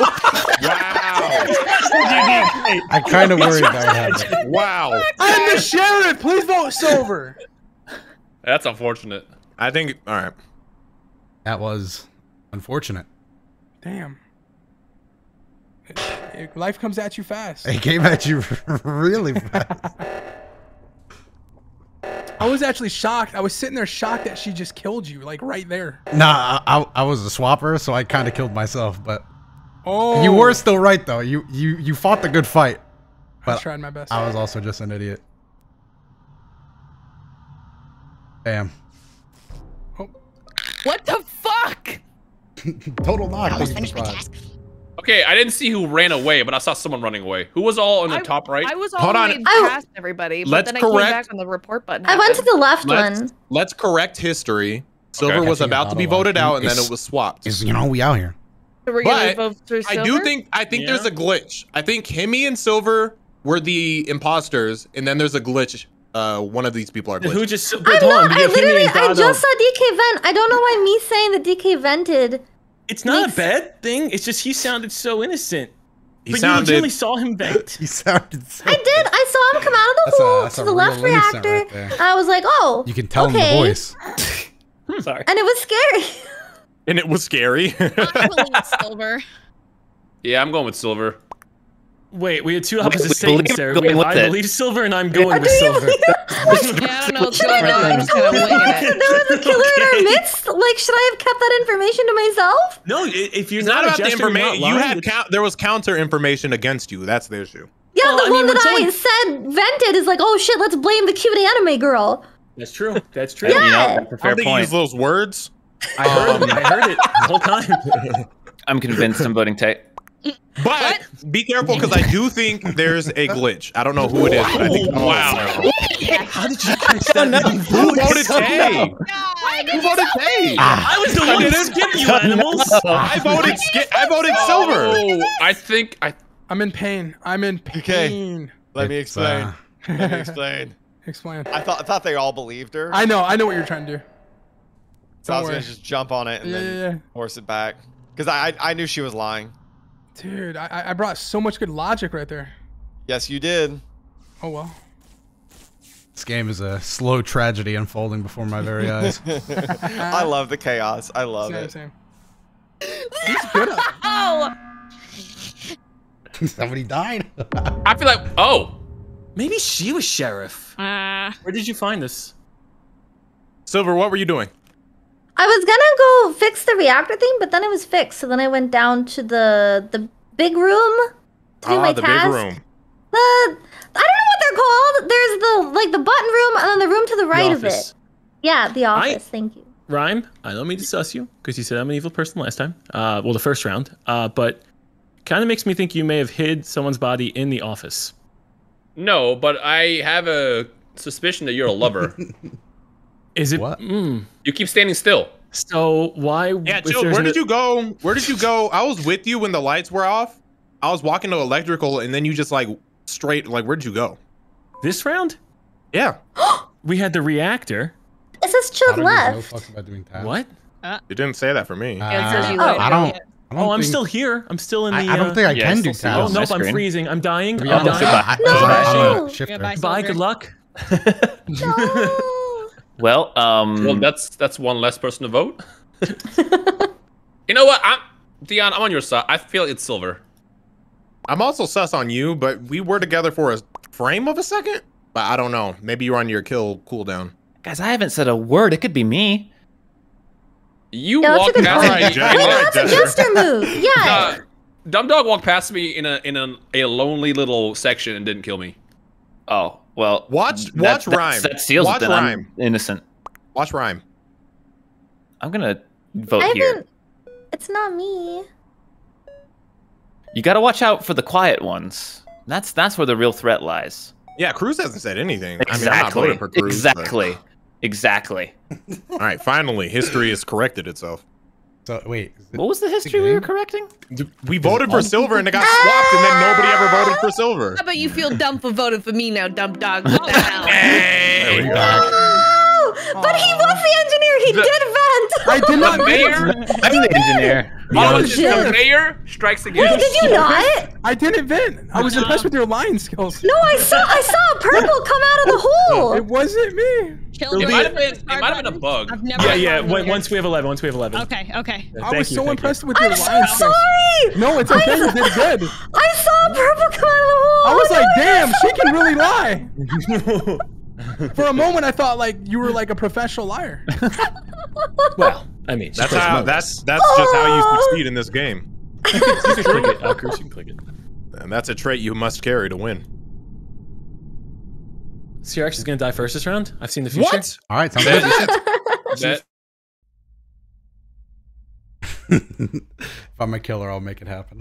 I kind of worried that would happen. Wow. I'm the sheriff. Please vote Silver. That's unfortunate. I think. All right. That was unfortunate. Damn. Life comes at you fast. It came at you really fast. I was actually shocked. I was sitting there shocked that she just killed you, like right there. Nah, I, I was a swapper, so I kind of killed myself. But Oh, you were still right, though. You you you fought the good fight. I But tried my best. I was also just an idiot. Damn. What the fuck? Total knock. Almost big finished my surprise. task. Okay, I didn't see who ran away, but I saw someone running away. Who was all in the I- top right? I was all Hold the on. way I- past everybody, but Let's then I came correct- back on the report button. I went to happened. the left Let's one. let's correct history. Silver Okay. was Catching a about to be bottle voted of- out, and then It's- it was swapped. Is you know we out here. So we're gonna But vote for I do Silver? think I think Yeah. there's a glitch. I think Himmy and Silver were the imposters, and then there's a glitch. Uh, one of these people are Who glitched. just? I'm Wait, hold on. not. We I have Himi literally. and I Dado. just saw D K vent. I don't know why me saying that D K vented. It's not makes- a bad thing. It's just he sounded so innocent. He but sounded- you legitimately saw him vent. He sounded so. I did. I saw him come out of the That's a- hole that's to a the real left innocent reactor. right there. I was like, oh. You can tell okay. in the voice. Sorry. And it was scary. And it was scary. I believe Silver. Yeah, I'm going with Silver. Wait, we had two Wait, opposite we statements believe there. we're We going have, with I it. believe Silver, and I'm going with Do you Silver. believe Yeah, I don't know what's Should going I on. I'm not? just kind of winging it. There was a killer in our midst. Like, should I have kept that information to myself? No, i- if you're It's not, not a about the jester, you're not information. You lying, had it's- count. There was counter information against you. That's the issue. Yeah, Well, the I one mean, when that I someone- said vented is like, oh shit, let's blame the cute anime girl. That's true. That's true. You know, Yeah. that's a I fair don't think you point. use those words. I heard, Um, I heard it the whole time. I'm convinced I'm voting Tay. But be careful because I do think there's a glitch. I don't know who it is. But I think Oh, wow. How did you catch that? Who voted Tay? Who voted Tay? I was the one who skipped you, animals. I voted. Sk- I voted Silver. Oh, I think I. I'm in pain. I'm in Okay. pain. Let me It's, explain. uh, Let me explain. Explain. I thought I thought they all believed her. I know. I know what you're trying to do. so I Don't was worry. gonna just jump on it and Yeah, then yeah, yeah. force it back. Because I, I I knew she was lying. Dude, I, I brought so much good logic right there. Yes, you did. Oh well. This game is a slow tragedy unfolding before my very eyes. I love the chaos. I love Same, it. same. He's good at Oh, Somebody died. I feel like. Oh, Maybe she was sheriff. Uh, Where did you find this? Silver, what were you doing? I was gonna go fix the reactor thing, but then it was fixed. So then I went down to the the big room to do Ah, my the task. big room. The I don't know what they're called. There's the like the button room and then the room to the right of office. it. Yeah, the I- office. Thank you. Rhyme, I don't mean to suss you, because you said I'm an evil person last time. Uh, well, the first round. Uh, but kind of makes me think you may have hid someone's body in the office. no, but I have a suspicion that you're a lover. Is it? What? Mm, You keep standing still. so why? Yeah, if chill. there's Where no- did you go? Where did you go? I was with you when the lights were off. I was walking to electrical, and then you just like straight. Like, where'd you go? This round, Yeah. we had the reactor. It says I chilled don't give no left. fucks about doing tasks. What? You didn't say that for me. Yeah, it says you Uh, went I don't. earlier. I don't Oh, I'm think- still here. I'm still in the. I, I don't uh, think I Yeah, can I do still see Oh on tasks. my nope, I'm screen. freezing. I'm dying. To be I'm honest, dying. I- No! I'm a shifter. Goodbye. Bye. Good luck. No. Well, um, Well, that's that's one less person to vote. You know what? I'm Dion. I'm on your side. I feel it's Silver. I'm also sus on you, but we were together for a frame of a second. But I don't know. Maybe you're on your kill cooldown. guys, I haven't said a word. It could be me. You Yeah, that's a walked good past point. Alright, me. Jack. Wait, no, Alright, that's a Jester. jester move. Yeah. Uh, Dumb Dog walked past me in a in a, a lonely little section and didn't kill me. Oh, well. Watch- that- watch that- Rhyme. That seals Watch it. Then Rhyme. I'm innocent. Watch Rhyme. I'm gonna vote I here. haven't. It's not me. You gotta watch out for the quiet ones. That's that's where the real threat lies. Yeah, Cruz hasn't said anything. Exactly. I mean, I'm not voting for Cruz. but- exactly. Exactly. All right, finally, history has corrected itself. So wait. is it- What was the history we were correcting? D- We voted for Silver and it got swapped, and then nobody ever voted for Silver. how about you feel dumb for voting for me now, dumb dog? What the hell? There we go. But he was the engineer. He The- did vent. I did not The mayor. I'm the engineer. Oh, Yeah. it's just the mayor strikes again. Wait, did you not? I didn't vent. I was impressed with your lying skills. No, I saw I saw a purple come out of the hole. It wasn't me. Chill. It might have been. It might have been a bug. I've never. Yeah, had yeah. one When, here. once we have eleven, once we have eleven. Okay. Okay. Yeah, I thank was you, so thank you. impressed with your I'm lying so skills. sorry. No, it's okay. You did good. I saw a purple come out of the hole. I was No, like, I damn, saw- she can really lie. For a moment, I thought like you were like a professional liar. Well, I mean, That's Chris how. Moses. That's that's just how you succeed in this game, You can click it. Uh, Chris, you can click it. and that's a trait you must carry to win. C R X is gonna die first this round. I've seen the future. What? All right, sounds Bet. good. Bet. If I'm a killer, I'll make it happen.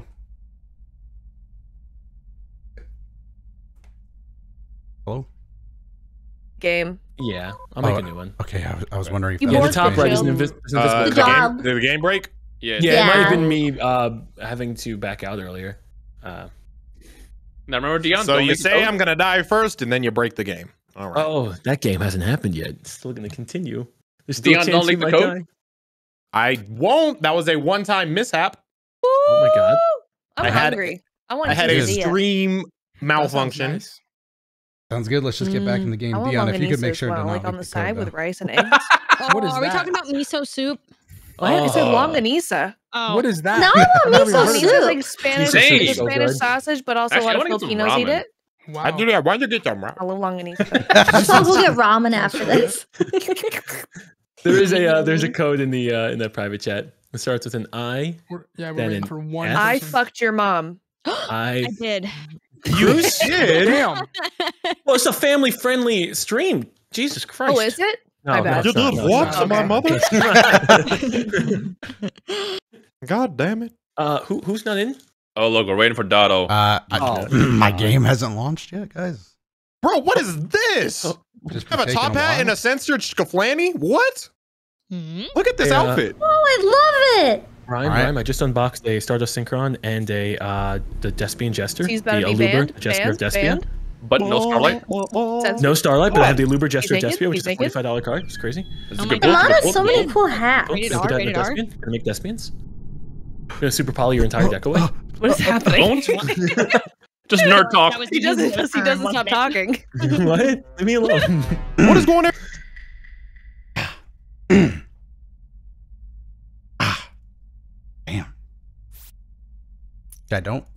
Hello? Game. Yeah, I'll make Oh, a new one. Okay, I was, I was wondering if You that Yeah, the bored was top me, right is Jill. an invis- is Uh, invisible. did, Good the job. game, did the game break? Yeah. Yeah, it might have Yeah. been me uh, having to back out earlier. Uh, Now remember, Dion. So don't you make say it I'm gonna die first, and then you break the game. All right. oh, that game hasn't happened yet. It's still gonna continue. There's still a Dion, chance don't you leak the might code? die. I won't. That was a one-time mishap. Oh my god. I'm I had- hungry. I want I had a quesadilla. stream That sounds malfunction. nice. Sounds good. Let's just get back in the game. I want Dion, if you could longanisa make as sure well, to not like on leak the the code, side with though. rice and eggs. Oh, What is are we that? talking about miso soup? What? I said Oh. longanisa. Oh. What is that? No, I've never miso even heard of Miso soup. is like Spanish, Same. it's a Spanish sausage, but also Actually, I a lot of wanna get some Filipinos eat ramen. it. it. Wow. I do that. Why did you get them? I love longanisa. So we'll get ramen after this. There is a uh, there's a code in the uh, in the private chat. It starts with an I. We're, yeah, we're Then waiting an for one. F. I person. fucked your mom. I. I did. You did. Damn. Well, it's a family friendly stream. Jesus Christ. Oh, is it? No, My no, bad. it's You not. did No, it's what not. to my Okay. mother? God damn it. Uh, who who's not in? Oh, look, we're waiting for Dotto. Uh, I, Oh. my game hasn't launched yet, guys. Bro, what is this? Oh, Just Have a taking top hat while. and a censored skaflani? What? Hmm? Look at this Yeah. outfit. Oh, I love it. Rhyme, Alright. Rhyme. I just unboxed a Stardust Synchron and a uh the Despian Jester, He's the about to be Aluber banned. Jester of Banned. Despian. Banned. But no Starlight. Censored. No Starlight, but I have the Aluber Jester of naked? Despia, which He's is a naked? forty-five dollar card. It's crazy. This is Oh a my good God. book. Mom good has book, so good many book. cool hats. Rated Gonna R, put that in rated the R. Despian. Gonna make Despians. Gonna super poly your entire deck away. What is happening? Just nerd talk. That was He doesn't. He doesn't stop talking. What? Leave me alone. What is going on? Damn. I don't.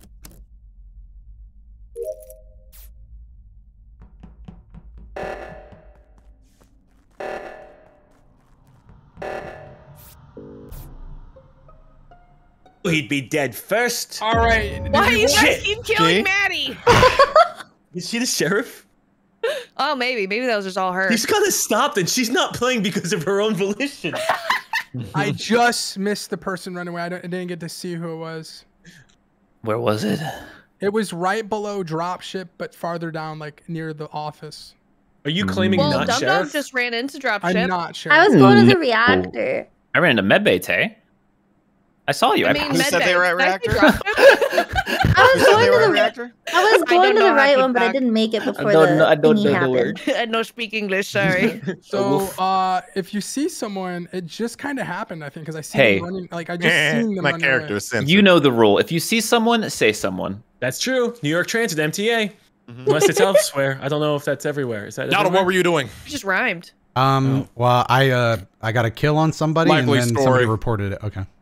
He'd be dead first. All right. Why are you guys Shit. keep killing See? Maddie? Is she the sheriff? Oh, maybe. Maybe that was just all her. He's kind of stopped, and she's not playing because of her own volition. I just missed the person running away. I, don't, I didn't get to see who it was. Where was it? It was right below dropship, but farther down, like near the office. Are you claiming well, not Dum Dum sheriff? just ran into dropship. I'm not sure. I was going to No. the reactor. I ran into Medbay, Tay. I saw you. I I, mean, Who said they were at Did I say reactor? dropship? I was Said going they to were the a re- reactor? I was I going don't to know the how right to one, but I back- didn't make it before don't the know- I don't thingy know the happened. word. I don't speak English. Sorry. So, uh, if you see someone, it just kind of happened, I think, because I see Hey. them running. Like I just Eh, seen them my running character away. is censored. you know the rule. If you see someone, say someone. That's true. New York Transit, M T A. Unless it's elsewhere. I don't know if that's everywhere. Is that Dotto, everywhere? what were you doing? It just rhymed. Um. Well, I uh, I got a kill on somebody, Likely and then story. somebody reported it. Okay.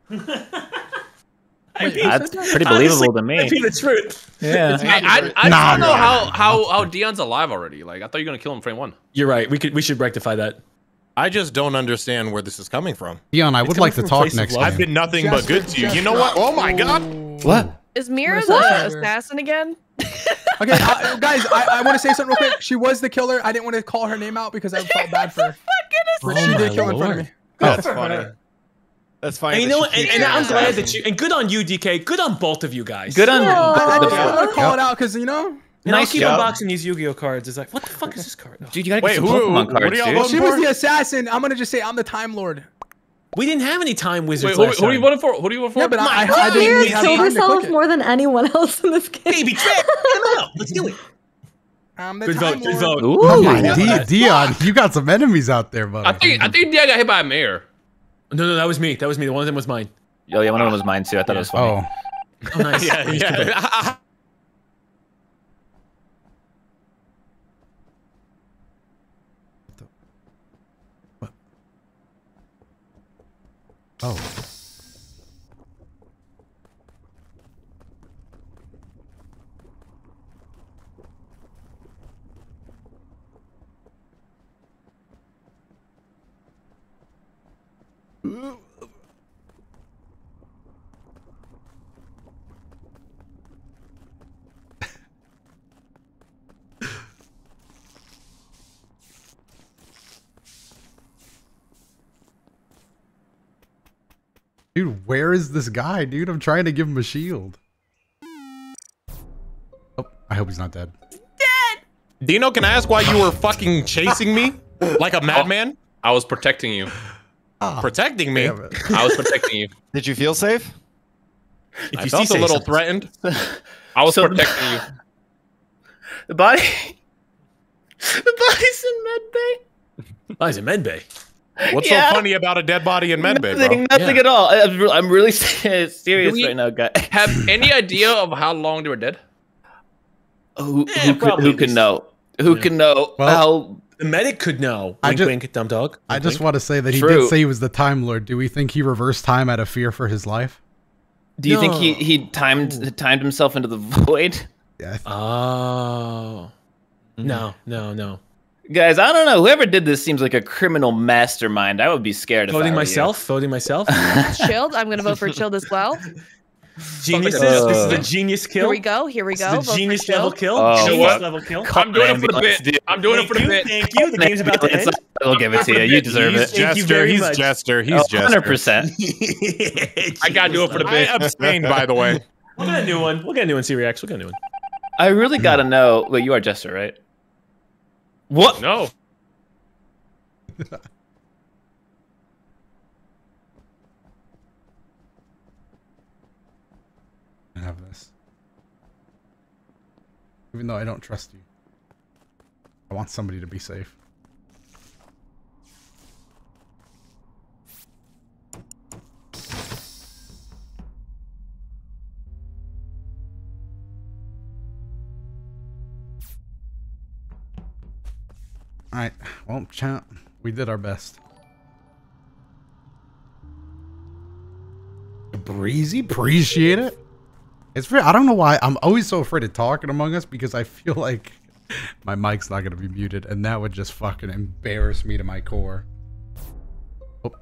I mean, That's pretty believable to me. that'd be the truth. Yeah. Hey, I, I Nah, don't know nah, how, nah, how, how Dion's alive already. Like, I thought you were going to kill him frame one. You're right. We could. We should rectify that. I just don't understand where this is coming from. Dion, I It's would coming like to from a talk place of next love. I've game. been nothing but Jester- good to you. You Jester- know what? Oh my god. What? Is Mira Miss the Jester. assassin again? Okay, uh, guys, I, I want to say something real quick. She was the killer. I didn't want to call her name out because I felt bad for her. But Oh she my did kill in front of Lord. me. That's funny. That's funny. And you that know she what? And, keeps and getting I'm glad assassin. that you. And good on you, D K. Good on both of you guys. Good on. I, I the- just the- want to call Yep. it out because, you know, And I'll Nice keep job. unboxing these Yu-Gi-Oh cards. It's like, what the fuck is this card? Oh. Dude, you gotta Wait, get some who- Pokemon what cards, are y'all dude. voting she for? was the assassin. I'm going to just say I'm the Time Lord. We didn't have any time Wait, wizards who, last who are you time. voting for? Who do you vote for? Yeah, but I, I, My I didn't Mira even have killed time to herself click it. more than anyone else in this game. Baby, check. Get him out. Let's do it. I'm the Good Time vote. Good Lord. vote. Oh my Yeah. D- Dion, you got some enemies out there, buddy. I think I think Dia got hit by a mayor. No, no, that was me. That was me. The one of them was mine. Oh yeah, one of them was mine too. I thought it was funny. Oh, Oh, nice. Yeah, yeah. oh. Dude, where is this guy, dude? I'm trying to give him a shield. Oh, I hope he's not dead. Dino, can I ask why you were fucking chasing me like a madman? I was protecting you. Protecting me? I was protecting you. Did you feel safe? If I you felt see a little something. threatened. I was So- protecting you. The body. The body's in medbay. Oh, he's in medbay. What's Yeah. so funny about a dead body in medbay, Nothing, bro? nothing Yeah. at all. I- I'm re- I'm really serious Do we right now, guy. Have any idea of how long they were dead? Who, Eh, who, could, probably who at can least. know? Who Yeah. can know Well- how? The medic could know. I Wink, just- wink, dumb dog. I Wink, just wink. want to say that he True. did say he was the Time Lord. Do we think he reversed time out of fear for his life? Do you think he No. he timed timed himself into the void? Yeah. I th- Oh. No, no, no. Guys, I don't know. Whoever did this seems like a criminal mastermind. I would be scared if I Voting were you. myself. Voting myself. Chilled. I'm gonna vote for chilled as well. Geniuses. Uh, this is a genius kill. Here we go. Here we This go. is Vote a for genius chilled. level kill. Oh, genius what? level kill. I'm doing it for the Ambulance, bit. dude. I'm doing it for the Thank you, bit. Thank you. The game's about to end. I'll give it to you. You deserve He's it. Thank you Jester. very He's much. Jester. He's Oh, Jester. one hundred percent. I gotta do it for the I bit. abstained, by the way. We'll get a new one. We'll get a new one. C-Reax. We'll get a new one. I really gotta know. Wait, you are Jester, right? What? No. I have this. Even though I don't trust you. I want somebody to be safe. Alright, well, chat, we did our best. Breezy, appreciate it. It's very, I don't know why I'm always so afraid of talking Among Us because I feel like my mic's not gonna be muted, and that would just fucking embarrass me to my core. Oh,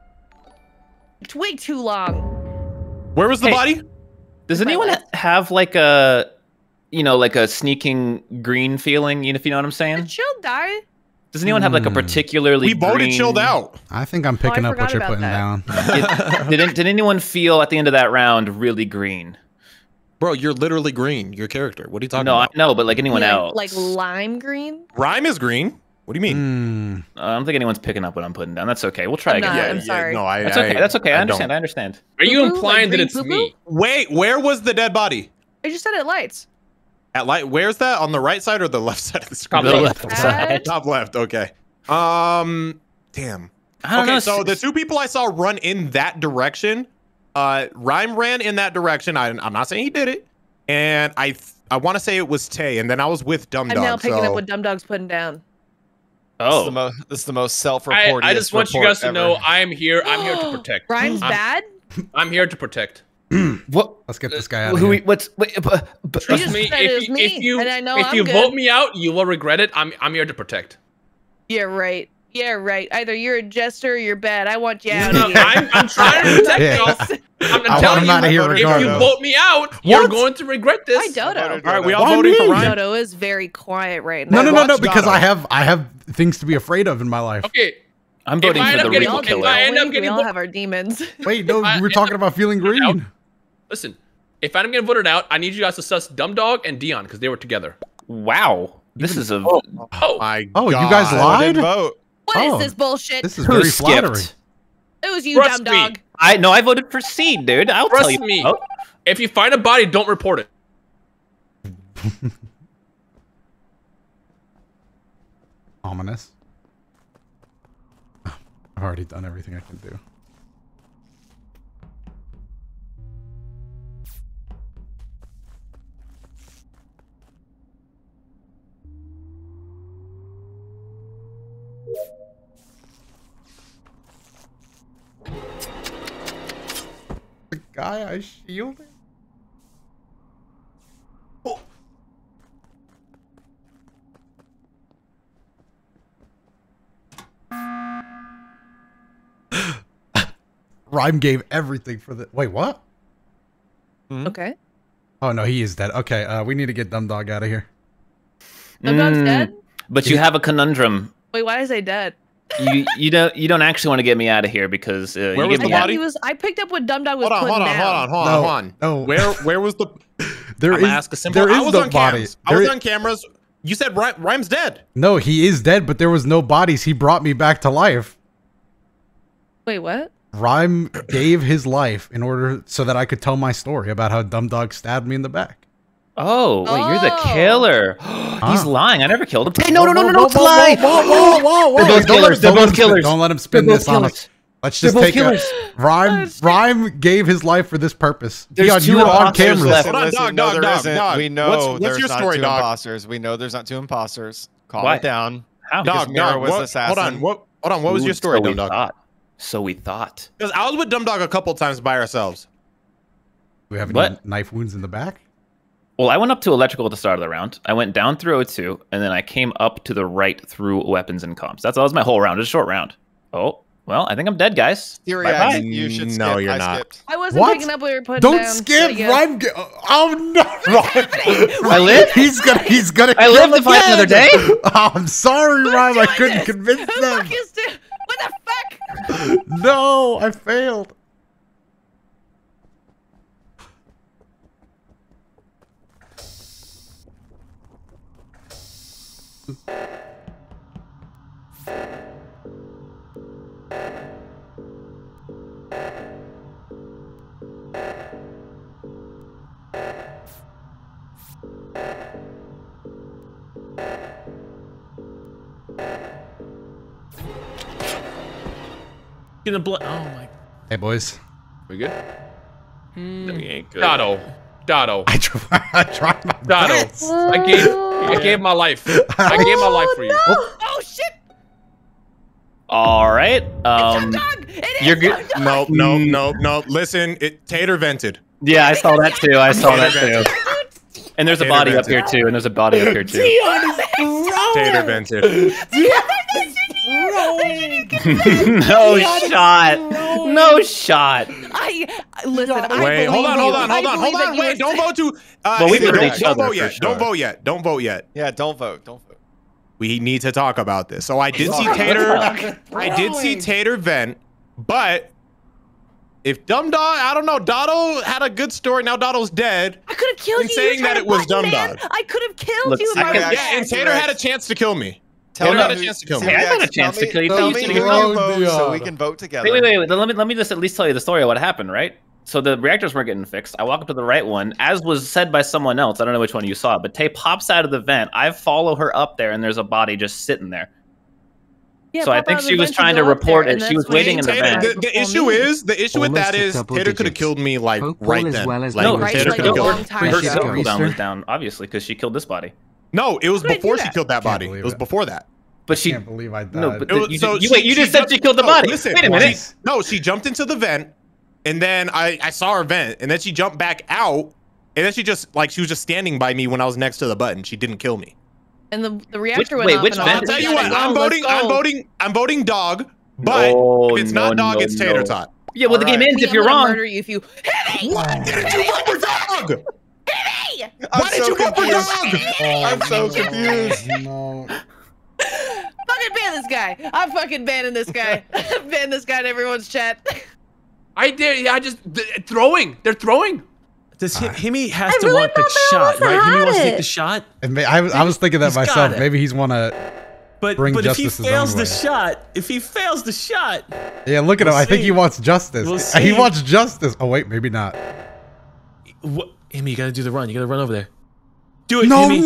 It's way too long. Where was the Hey. body? Does anyone ha- have like a, you know, like a sneaking green feeling? You know, if you know what I'm Did saying? chilled die? Does anyone have like a Hmm. particularly? We voted green- chilled out. I think I'm picking I up what forgot you're about putting that. down. Did, did, did anyone feel at the end of that round really green? Bro, you're literally green. Your character. What are you talking No, I about? know, but like anyone like, else? Like lime green? Rhyme is green. What do you mean? Hmm. Uh, I don't think anyone's picking up what I'm putting down. That's okay. We'll try I'm again. not. I'm sorry. No, I. That's okay. I- That's okay. I, I understand. don't. I understand. Are you Poo-poo? implying Like that green it's poo-poo? me? Wait, where was the dead body? I just said it lights. At light. Where's that? On the right side or the left side of the screen? Top The left. left side. Top left. Okay. Um. Damn. I don't Okay, know. so the two people I saw run in that direction, uh, Rhyme ran in that direction. I, I'm not saying he did it, and I th- I want to say it was Tay, and then I was with Dum I'm Dog. now picking so up what Dumb Dog's putting down. This is Oh, the, mo- this is the most I, self-reported. I just want you guys to know I am here. I'm here to protect. Rhyme's I'm, bad? I'm here to protect. what? Let's get this guy out of Who? here. we- What's? Wait, uh, but, Trust just me. said it If was you, me, if you, and I know if I'm you good. vote me out, you will regret it. I'm I'm here to protect. Yeah, right. Yeah, right. Either you're a jester or you're bad. I want you out No, of here. I'm, I'm trying to protect Yeah. y'all. I'm, I'm I want telling him you, out of here if you regardless. vote me out, you're What? going to regret this. Why Dodo? All right, we all Why voting me? for Rhyme. Dodo is very quiet right No, now. no, no, no, Watch because Dono. I have I have things to be afraid of in my life. Okay, I'm If voting I for end the up getting- real all if do, killer. I end up don't we? getting We all vo- have our demons. Wait, no, I- we're talking about feeling green. listen. If I'm getting voted out, I need you guys to suss Dumb Dog and Dion because they were together. Wow, this is a Oh, My Oh, you God. guys I lied? didn't vote. What is Oh, this bullshit? This is who very flattering. skipped. It was you, Trust Dumb me. Dog. I no, I voted for C, dude. I'll Trust tell you. me. Oh, if you find a body, don't report it. Ominous. I've already done everything I can do. The guy I shielded? Oh. Rhyme gave everything for the. Wait, what? Okay. Oh no, he is dead. Okay, uh, we need to get Dumb Dog out of here. Dumb Dog's dead? But you have a conundrum. Wait, why is he dead? You you don't you don't actually want to get me out of here because uh, Where you was get the me out- body? He was. I picked up what Dumb Dog was Hold on, putting hold on, down. hold on, hold on, No, hold on. no. Where where was the? There I'm is- gonna ask a simple. there I is was no on body. cams. I There was is- on cameras. You said Ry- Rhyme's dead. No, he is dead, but there was no bodies. He brought me back to life. Wait, what? Rhyme gave his life in order so that I could tell my story about how Dumb Dog stabbed me in the back. Oh, wait, you're the killer. He's lying. I never killed him. Hey, no, no, no, no, no, it's a lie. Whoa, whoa, whoa, whoa! They're both Don't let killers. him- They're don't let both him spin- killers. Don't let him spin They're this both on us. killers. Let's They're just both take killers. a Rhyme. Rhyme gave his life for this purpose. There's Dion, two you were on imposters camera. left. Hold on, Listen, dog, no, dog, there dog, isn't. dog. We know What's- what's there's your not story, two dog? imposters. We know there's not two imposters. Calm Why? it down. How? Because Dog, Mira dog, was what- assassin. hold on. What? Hold on. What was Ooh, your story, so we Dumb Dog? thought. So we thought. Because I was with Dumb Dog a couple times by ourselves. Do we have any What? knife wounds in the back? Well, I went up to electrical at the start of the round. I went down through O two, and then I came up to the right through weapons and comms. That's that was my whole round. Just a short round. Oh, well, I think I'm dead, guys. Theory Bye-bye. X, you should skip. No, you're I not. skipped. I wasn't What? picking up what you were putting Don't down. skip. so yeah. Rhyme. Ga- oh no! I live? He's gonna. He's gonna. I kill live to fight again. another day? Oh, I'm sorry, Rhyme. I doing couldn't this? convince Who the them. fuck is this? What the fuck? No, I failed. Gonna bl- oh my. Hey, boys. We good? Hmm. We ain't good. Dotto. Dotto. I try. I tried my Dotto. best. I gave I gave my life. I gave my life for you. Oh shit! All right. Um, Dog! It is you're good. Dumb No, Dog! no, no, no. Listen, it Tater vented. Yeah, I saw that too. I saw that too. And there's a Tater body up vented. here too. And there's a body up here too. Tater vented. No shot. No shot. I listen. I Wait, believe hold on, hold you. on, I hold on, believe hold that on. you Wait, were- don't vote to. Uh, Well, we Amy, voted don't, each don't other vote for yet. Don't sure. vote yet. Don't vote yet. Yeah, don't vote. Don't vote. We need to talk about this. So I did see Tater. I did see Tater vent, but if Dumb Dog, I don't know. Dotto had a good story. Now Dotto's dead. I could have killed He's you. You saying tried that to it was button, Dumb man. Dog. I could have killed Look, you. if I I could- was Yeah, and dead. Tater had a chance to kill me. Tell Tater me had a who- chance to kill me. Theory Yeah, I had a X, chance tell to me- kill you. Tell Tell me you who to you kill me. vote so Oh, we Dion. can vote together. Wait, wait, wait. Let me let me just at least tell you the story of what happened, right? So the reactors weren't getting fixed. I walk up to the right one, as was said by someone else. I don't know which one you saw, but Tay pops out of the vent. I follow her up there, and there's a body just sitting there. Yeah, So I pop think out of the she was vent trying go to up there, report it. and She that's was when waiting you in the Tater, vent. the, the before issue me. is the issue with that Almost is a double Tater could have digits. killed me like Hopeful right as then. well as like, No, right, Tater like could a have killed long me. time Her ago. skill Easter? cooldown was down, obviously, because she killed this body. No, it was How did I do before she that? killed that Can't body. It believe was it. before that. But she Can't believe I died. no, but It was- you, so you she- wait. You she just said jumped- she killed the no, body. listen, Wait a minute. she- no, she jumped into the vent, and then I, I saw her vent, and then she jumped back out, and then she just like she was just standing by me when I was next to the button. She didn't kill me. And the the reactor went wait, off. which and vent all I'll did that. tell you We what, gotta I'm go, let's voting. I'm go. voting. I'm voting dog. But No, if it's no, not dog, no, it's Tater no. Tot. Yeah, well, the game Alright. ends if I'm you're gonna wrong. Murder you if you hit me. Why didn't you vote for dog? I'm Why did so you vote for confused. dog? I'm so confused. No. Fucking ban this guy. I'm fucking banning this guy. Ban this guy in everyone's chat. I did. Yeah, I just th- throwing. They're throwing. Does Him- Himmy has I to really want the thought that shot, was a right? Himmy wants to take habit. the shot. And may, I, was- I was thinking that He's myself. got it. Maybe he's want to But bring but if he justice his fails own the way. shot, if he fails the shot, Yeah, look at him. We'll I think see. he wants justice. We'll He see. wants justice. Oh wait, maybe not. what? Himmy, you gotta do the run. You gotta run over there. Do it, No, Himmy. no,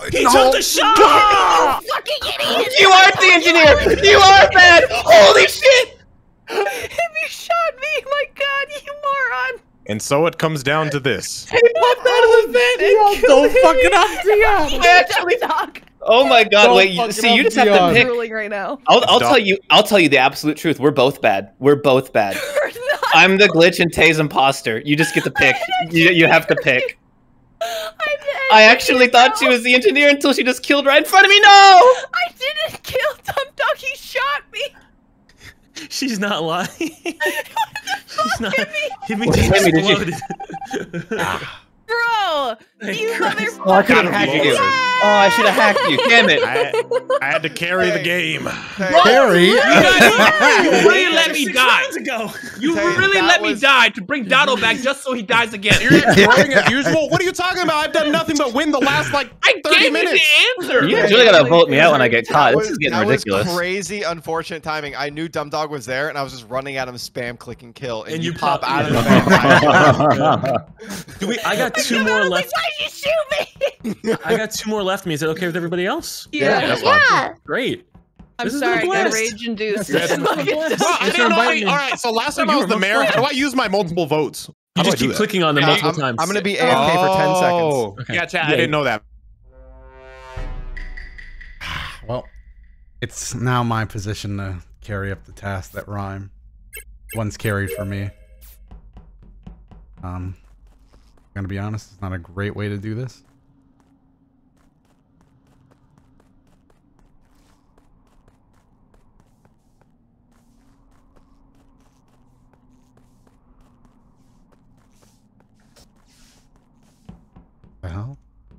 He no. took the shot! Oh, fucking idiot! You are the engineer! You are bad! Holy shit! If you shot me, my God, you moron! And so it comes down to this. He popped out of the vent and killed Don't fuck it up, Dion. I actually dog. Oh my God! Don't Wait, you, fucking see, you up, just have to Dion. pick. Ruling right now. I'll, I'll Dog. tell you. I'll tell you the absolute truth. We're both bad. We're both bad. We're not. I'm the glitch and Tay's imposter. You just get to pick. You, you have to pick. I, did, I actually thought she was the engineer until she just killed right in front of me. No! I didn't kill Dumb Dog. He shot me. She's not lying. She's not. Himmy Wait, just Himmy, did you- exploded. Bro, you Christ. motherfucker. Oh, I could have hacked you. Oh, I should have hacked you. Damn it. I, I had to carry the game. Carrie. You guys, you really let me Six die. rounds ago. You Hey, really that let me was- die to bring Dotto back just so he dies again. You're throwing as usual. What are you talking about? I've done nothing but win the last like I thirty gave minutes. you the answer. You guys really gotta vote me out when I get caught. That This is was- getting that ridiculous. was crazy, unfortunate timing. I knew Dumb Dog was there, and I was just running at him, spam, click, and kill, and, And you, you pop pop- out of the yeah. vent. Do we? I got two more left. Why did you shoot me? I got two more left. Me. Is that okay with everybody else? Yeah. that's fine. Yeah. Great. I'm This has been a sorry, I got blast. rage induced. This has been a blast. Well, I Thanks don't for know. inviting me. All right, so last time You I was were the most mayor. How do I welcome. use my multiple votes? You How do just I do keep that? clicking on them Yeah, multiple I'm, times. I'm gonna be A F K for ten seconds. Oh, Okay. yeah, chat. I Yeah. didn't know that. Well, it's now my position to carry up the task that Rhyme once carried for me. Um, I'm gonna be honest, it's not a great way to do this. The hell?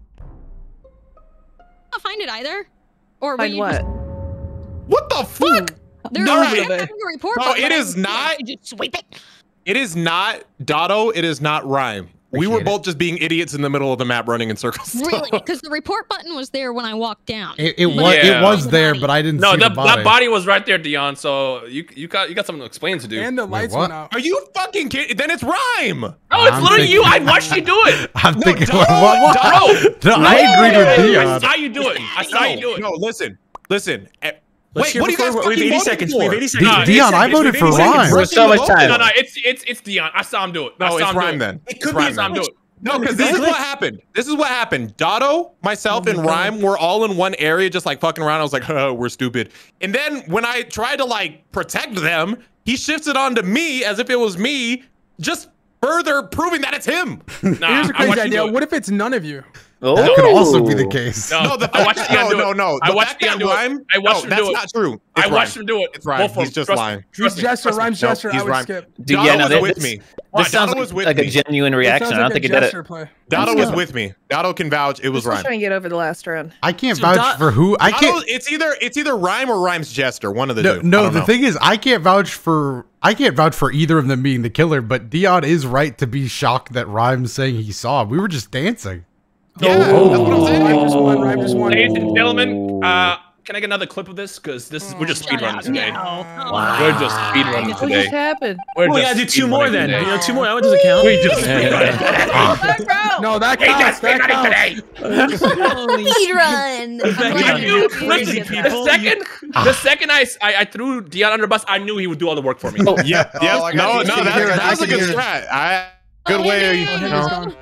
Not find it either. Or Find we what? What the fuck? There's All a right. a report. No, button, it but I is don't see not. Did you sweep it? It is not Dotto. It is not Rhyme. We were Appreciate both just being idiots in the middle of the map running in circles. Really? Because the report button was there when I walked down. It, it But was Yeah. it was there, but I didn't No, see that, the body. that body was right there, Dion. So you you got you got something to explain to do. And the lights what? went out. Are you fucking kidding? Then it's Rhyme. No, it's I'm literally you. I thinking- watched you do it. I'm No, thinking, Dotto, what? what? Dotto. No, I agreed with I Dion. saw you do it. I saw you do it. No, listen, listen. Eh, Let's Wait, hear what are you before- guys we have fucking eighty voting seconds. for? We have eighty Di- seconds. No, Dion, I we have voted for eighty seconds. Rhyme. There's so much time. No, no, it's it's it's Dion. I saw him do it. I No, saw it's him do Rhyme it. then. It could It's be Rhyme I saw him do then. it. No, because this is what happened. This is what happened. Dotto, myself, and Rhyme were all in one area, just like fucking around. I was like, oh, we're stupid. And then when I tried to like protect them, he shifts it onto me as if it was me, just further proving that it's him. Nah, Here's a I crazy watched you idea. do it. What if it's none of you? That could also be the Ooh. case. No, No, the I fact, watched no, Dion do no, it. no. I The watched fact Dion that do it. Rhyme, I watched no, him that's do it. not true. I It's watched Rhyme. him do it. It's Rhyme. Both of He's them. just Trust me. lying. He's Trust me. gesture, Trust me. rhymes Nope, gesture. he's I would Rhyme. skip. Dude, Dotto yeah, no, was this, with this, me. this Dotto sounds was like, with like a me. genuine That reaction. sounds I don't like think a he did it. gesture play. Dotto Let's was go. with me. Dotto can vouch. It was Just Rhyme. trying to get over the last round. I can't So vouch Dot- for who. I Dotto- can't. it's either it's either Rhyme or Rhyme's Jester. One of the No, two. I no don't the know. thing is, I can't vouch for. I can't vouch for either of them being the killer. But Dion is right to be shocked that Rhyme's saying he saw. We were just dancing. Yeah, that's what I'm saying. Rhyme just won. Rhyme just won. Ladies and gentlemen, uh, can I get another clip of this? Because this is we're just Shut speedrunning up today. now. We're just speedrunning What today. just happened? We're Well, we just gotta do two more speedrunning then. today. You know, two more. That one doesn't count. We just speedrunning. Bro. No, that We counts. just That speedrunning counts. today. Holy Speedrun. Becky, I knew, you're crazy listen, people. the second, the second I, I, I threw Dion under the bus, I knew he would do all the work for me. Yeah, yeah. Oh, I got no, you. no, I that, can hear it. that was I a can good hear it. strat. I, good Oh, way. yeah. You Henry's know. gone.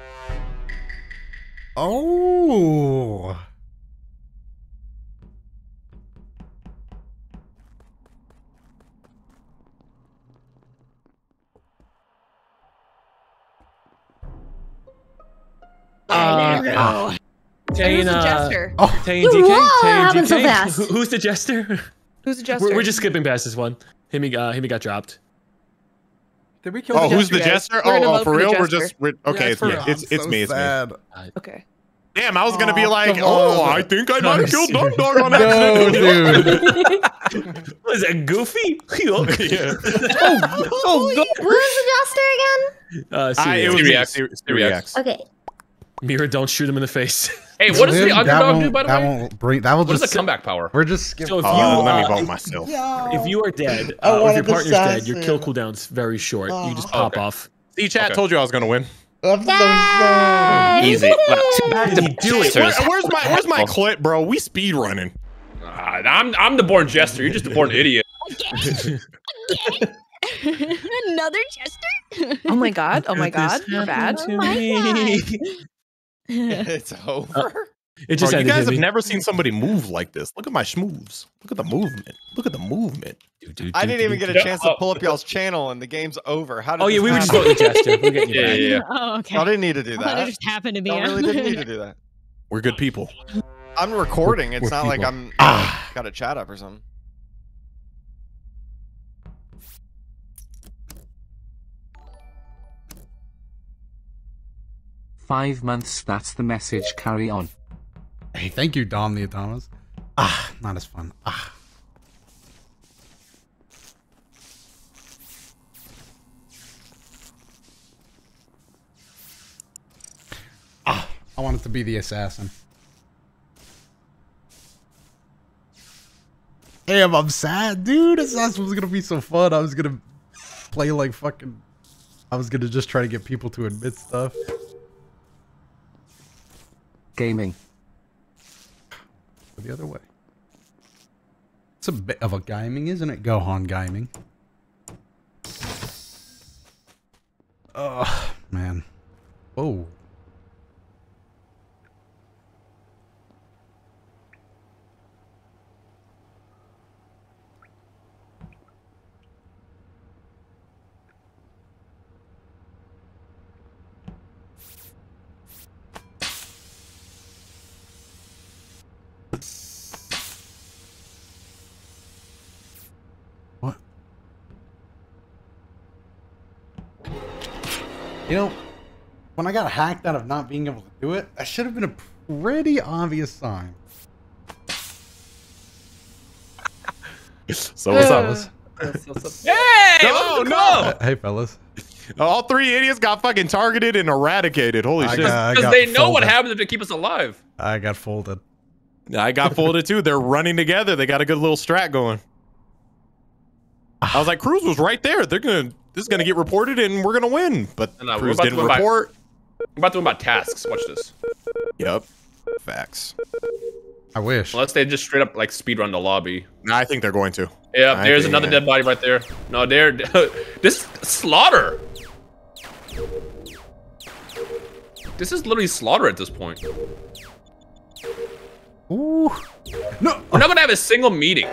Oh. Uh, no. Tay Who's and, the uh, jester? Oh. Tay and D K. Whoa, Tay and happened so D K. fast. Who- who's the jester? Who's the jester? We're, we're just skipping past this one. Himmy, uh, Himmy got dropped. Did we kill Oh, the who's the jester? jester? We're gonna Oh, oh, vote for for the real? We're jester. just we're, okay. it's it's for me. real. It's it's me. It's me. Okay. Damn, I was gonna be like, come oh, on. I think I No, might have killed seriously. Dog Dog on No, accident. dude. Was that Goofy? Yeah. Oh, go. Who's the jester again? uh, I, it Sirius. was Sirius. me. Sirius. Sirius. Okay. Mira, don't shoot him in the face. Hey, what does the That underdog won't- do, by the that way? won't bring. That will What is just. the comeback power? We're just skipping. So if Oh, you, let me uh, vote myself. if you are dead, I uh, or if wanted your the partner's dead, your kill assassin. cooldown's very short. You just Oh, pop okay. off. See, chat Okay. told you I was gonna win. I'm so sad. Easy. Well, too bad to do it. Where, where's my Where's my clip, bro? We speed running. Uh, I'm I'm the born jester. You're just the born idiot. Another Chester? Oh my god! Oh my god! We're bad. Oh my god. It's over. It just Bro, you ended guys to have me. never seen somebody move like this. Look at my schmoves. Look at the movement. Look at the movement. I didn't even get a chance to pull up y'all's channel, and the game's over. How did Oh yeah, this we were just happen? voting Chester. We're getting you Yeah, back. yeah, yeah. Oh, okay. I didn't need to do I thought that. it just happened to be I on. really didn't need to do that. We're good people. I'm recording. It's We're not like people. I'm Ah. got a chat up or something. Five months, that's the message. Carry on. Hey, thank you, Dom the Atomas. Ah, not as fun. Ah. Ah, I wanted to be the assassin. Damn, I'm sad, dude. Assassin was gonna be so fun. I was gonna play like fucking. I was gonna just try to get people to admit stuff. Gaming. The other way. It's a bit of a gaming, isn't it? Gohan gaming. Oh, man. Whoa. What? You know, when I got hacked out of not being able to do it, that should have been a pretty obvious sign. So what's up? What's... Hey! No, welcome to the no! club! Hey, fellas. All three idiots got fucking targeted and eradicated. Holy I shit. got- I Because got they know what folded. happens if they keep us alive. I got folded. I got folded too. They're running together. They got a good little strat going. I was like, Cruz was right there. They're gonna this is gonna get reported and we're gonna win. But No, no, we're Cruz about to didn't win by- report. I'm about to win by tasks. Watch this. Yep. Facts. I wish. Unless they just straight up like speed run the lobby. No, I think they're going to. Yeah, I there's think- another dead body right there. No, there. This slaughter. This is literally slaughter at this point. Ooh. No. We're not gonna have a single meeting.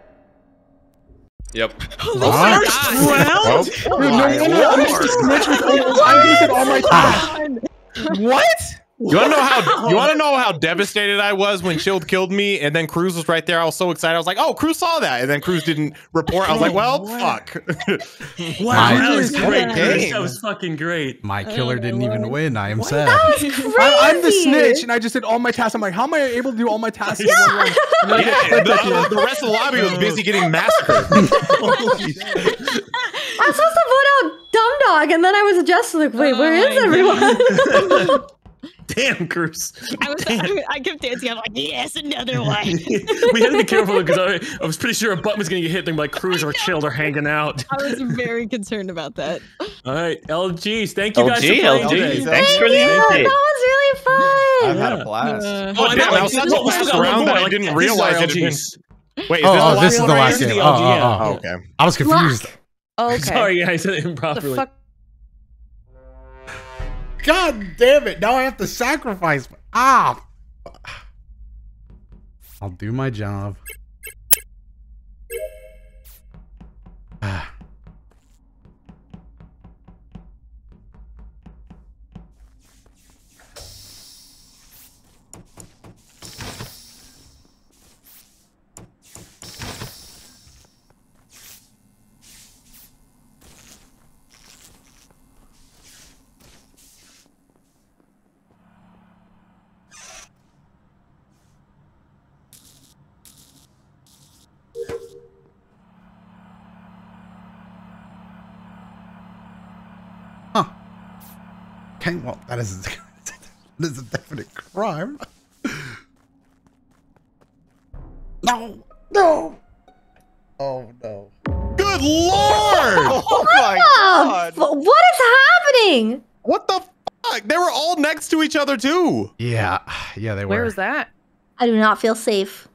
Yep. What? Well, Dude, no wonder I'm just a snitch with all- I wasted all my time. What? You wanna know how you wanna know how devastated I was when Shield killed me and then Cruz was right there? I was so excited. I was like, oh, Cruz saw that, and then Cruz didn't report. I was like, well, fuck. Wow, that was My- great, Chris. game. That was fucking great. My killer didn't even win. I am sad. That was crazy. I, I'm the snitch, and I just did all my tasks. I'm like, how am I able to do all my tasks in one run? And then I get Yeah, clipped the, at the uh, end. the rest of the lobby was busy getting massacred. I was supposed to vote out Dumb Dog, and then I was just like, wait, where Oh is my everyone? Damn, Cruz. I was, I, I kept dancing. I'm like, yes, another one. We had to be careful because I, I was pretty sure a button was going to get hit. They're like, Cruz or Chilled are hanging out. I was very concerned about that. All right, L Gs. Thank you guys L G, for playing L G. today. Thanks for the That invite. was really fun. I've had a Yeah. blast. Uh, Oh, I Damn, know, I was like, such we a still fast got one round more. that I Like, didn't this is realize our it had been- L Gs. Wait, is Oh, this oh, the this is last the one? last This is game. the Oh, L G, oh, yeah. oh. Oh, okay. I was confused. Okay. Sorry, I said it The improperly. fuck? God damn it. Now I have to sacrifice. Ah. I'll do my job. Ah. Huh. Okay, well, that is, that is a definite crime. No! No! Oh, no. Good lord! Oh my Oh, god. f- what is happening? What the They were all next to each other too. Yeah, yeah, they were. Where was that? I do not feel safe.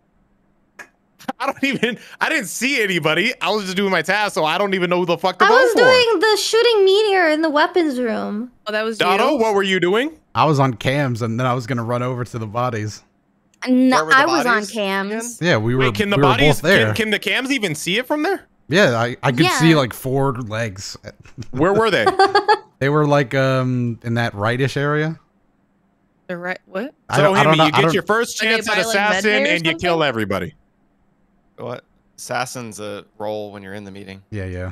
I don't even. I didn't see anybody. I was just doing my task, so I don't even know who the fuck to I vote was for. doing the shooting meteor in the weapons room. Oh, that was Dotto, you. what were you doing? I was on cams, and then I was gonna run over to the bodies. No, Where were the I was on bodies cams. Yeah, we were. Wait, can the we were bodies? both there. Can, can the cams even see it from there? Yeah, I, I could see Yeah. like four legs. Where were they? They were like um in that rightish area. The right what? I So don't, I don't Hemi, know. you I get don't- your first Are they chance at by, like, assassin, Medbay or and you kill something? everybody. What? Assassin's a role when you're in the meeting. Yeah, yeah.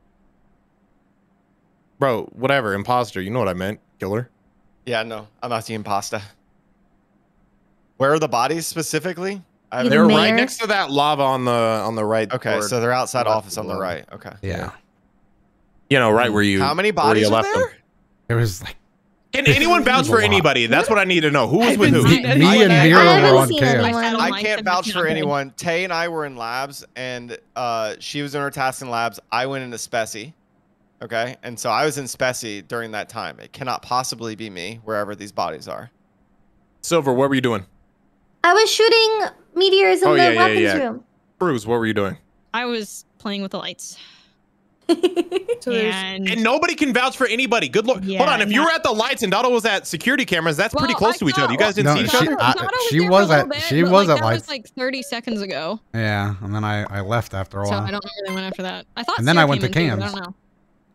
Bro, whatever. Imposter. You know what I meant. Killer. Yeah, no, I'm not the impasta. Where are the bodies specifically? I You haven't- the They're right mayor? next to that lava on the on the right. Okay, board. so they're outside Left office on the below. right. Okay. Yeah. You know, right where you. How many where you bodies are left them. there? There was like Can anyone vouch There's a for lot. anybody? That's what I need to know. Who was with who? me, me and I Mira haven't were on seen cams. anyone. I I Mine can't said vouch that's for not good. anyone. Tay and I were in labs, and uh, she was in her task in labs. I went into Speci. Okay, and so I was in Speci during that time. It cannot possibly be me, wherever these bodies are. Silver, what were you doing? I was shooting meteors in Oh, the yeah, yeah, weapons yeah. room. Bruce, what were you doing? I was playing with the lights. So there's And, And nobody can vouch for anybody. Good lord. Yeah, Hold on. If you no. were at the lights and Dotto was at security cameras, that's pretty Well, close I to each other. You guys didn't No, see each she- other? I- Dotto was she there for was a little at- bit, she but, was like, at that lights. was like thirty seconds ago. Yeah, and then I, I left after a So I while. don't know where they went after that. I thought And then Sarah I went came to in too, but cams. I don't know.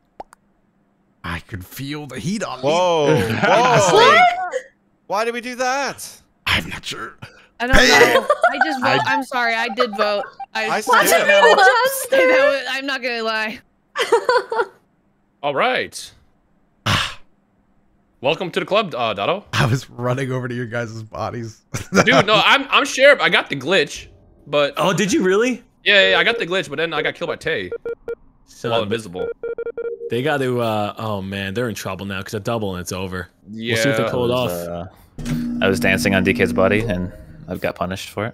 I could feel the heat on me. Whoa! Whoa! What? Why did we do that? I'm not sure. I don't know. I just vote. I'm sorry. I did vote. I, I I said- know. Just- That was- I'm not gonna lie. All right. Welcome to the club, uh, Dotto. I was running over to your guys' bodies. Dude, no, I'm I'm Sheriff. I got the glitch, but Oh, did you really? yeah, yeah, yeah, I got the glitch, but then I got killed by Tay Son while of a- invisible. They got to. Uh, oh man, they're in trouble now because a double and it's over. Yeah. We'll see if they pull it I off. was, uh, I was dancing on D K's body and I got punished for it.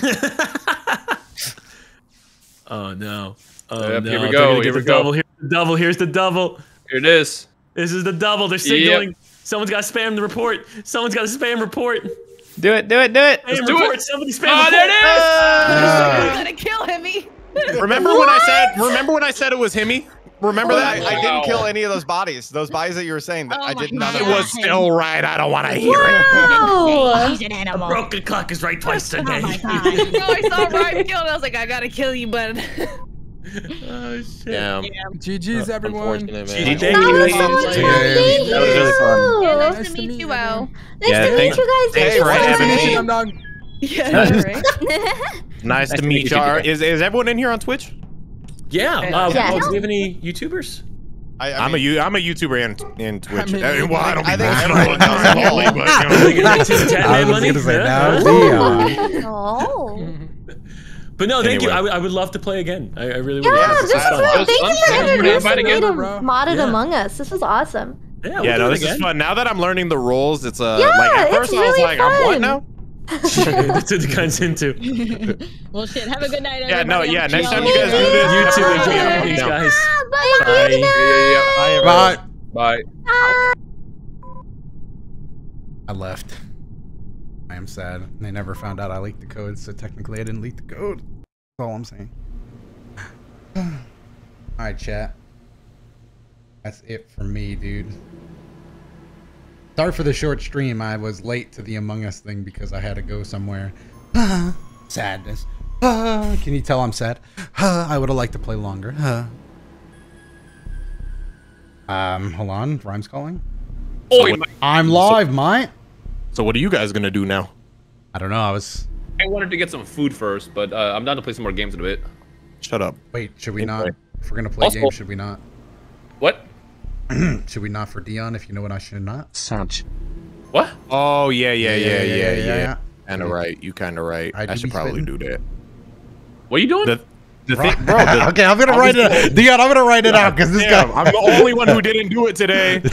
Oh no. Oh Yep, no. here we They're go, gonna get here the we go. double. Here's the double. Here's the double. Here it is. This is the double. They're signaling. Someone's got to spam the report. Someone's got to spam report. Do it, do it, do it. Spam do report. it. Somebody spam Oh, report. there it is. Uh, I'm gonna kill Hemi. Remember when I said? Remember when I said it was Hemi? Remember I, that? I Wow. didn't kill any of those bodies. Those bodies that you were saying, that Oh I my did none of It God. them. was still right. I don't want to hear it. Wow. He's an animal. Broken clock is right twice a Oh day. my god. No, I saw Ryan killed. I was like, I gotta kill you, bud. Oh shit. Damn. G G's, everyone. Unfortunate, G G, man. thank That you. was so ladies. much Yeah, fun. yeah, Thank That was really fun. you. Yeah, Nice nice to meet you, Al. Yeah, to thanks- meet you guys. thanks Thank for you so having much. me. Dum dum. Yeah, right. Nice to to meet meet you, you. D K. Is is everyone in here on Twitch? Yeah. Uh, Yeah. oh, do we have any YouTubers? I, I I'm a mean, you. I'm a YouTuber and in Twitch. mean, Uh, well, I don't I be think professional everyone does it all. really, but, you know. Are they gonna take Tatman I was money? gonna say Yeah. now, Dion. Oh. But no, thank you. Anyway. I, would- I would love to play again. I, I really would. Yeah, Yeah, this it's is fun. fun. Thank you for Thanks for introducing inviting me in, to bro. Modded Yeah. Among Us. This was awesome. Yeah, we'll Yeah, do no, it this again. is fun. Now that I'm learning the rules, it's uh, Yeah, like at it's first I was really like, I'm what fun. now? That's what it comes into. Well, shit. Have a good night, Yeah, no, everybody. yeah. I'm Next time Joe. you guys do this, You too. everyone Enjoy should your be these down. guys. Bye. Bye. Yeah, yeah, yeah. Bye. Bye. I left. I am sad. They never found out I leaked the code, so technically I didn't leak the code. That's all I'm saying. Alright, chat. That's it for me, dude. Sorry for the short stream. I was late to the Among Us thing because I had to go somewhere. Sadness. Can you tell I'm sad? I would have liked to play longer. Um, hold on. Rhyme's calling. Oh, So my- I'm live, mate. So what are you guys gonna do now? I don't know. I was. I wanted to get some food first, but uh, I'm down to play some more games in a bit. Shut up. Wait, should we Anyway. not? If we're gonna play Also- games, should we not? What? Should we not for Dion? If you know what I should not. Saj. What? Oh yeah, yeah, yeah, yeah, yeah. yeah. Kind of right. You kind of right. I I, do should be probably spitting. do that. What are you doing? The, the Right. thing, bro. The, okay, I'm gonna I write was- it. Dion, I'm gonna write it out because this Damn, guy. I'm the only one who didn't do it today.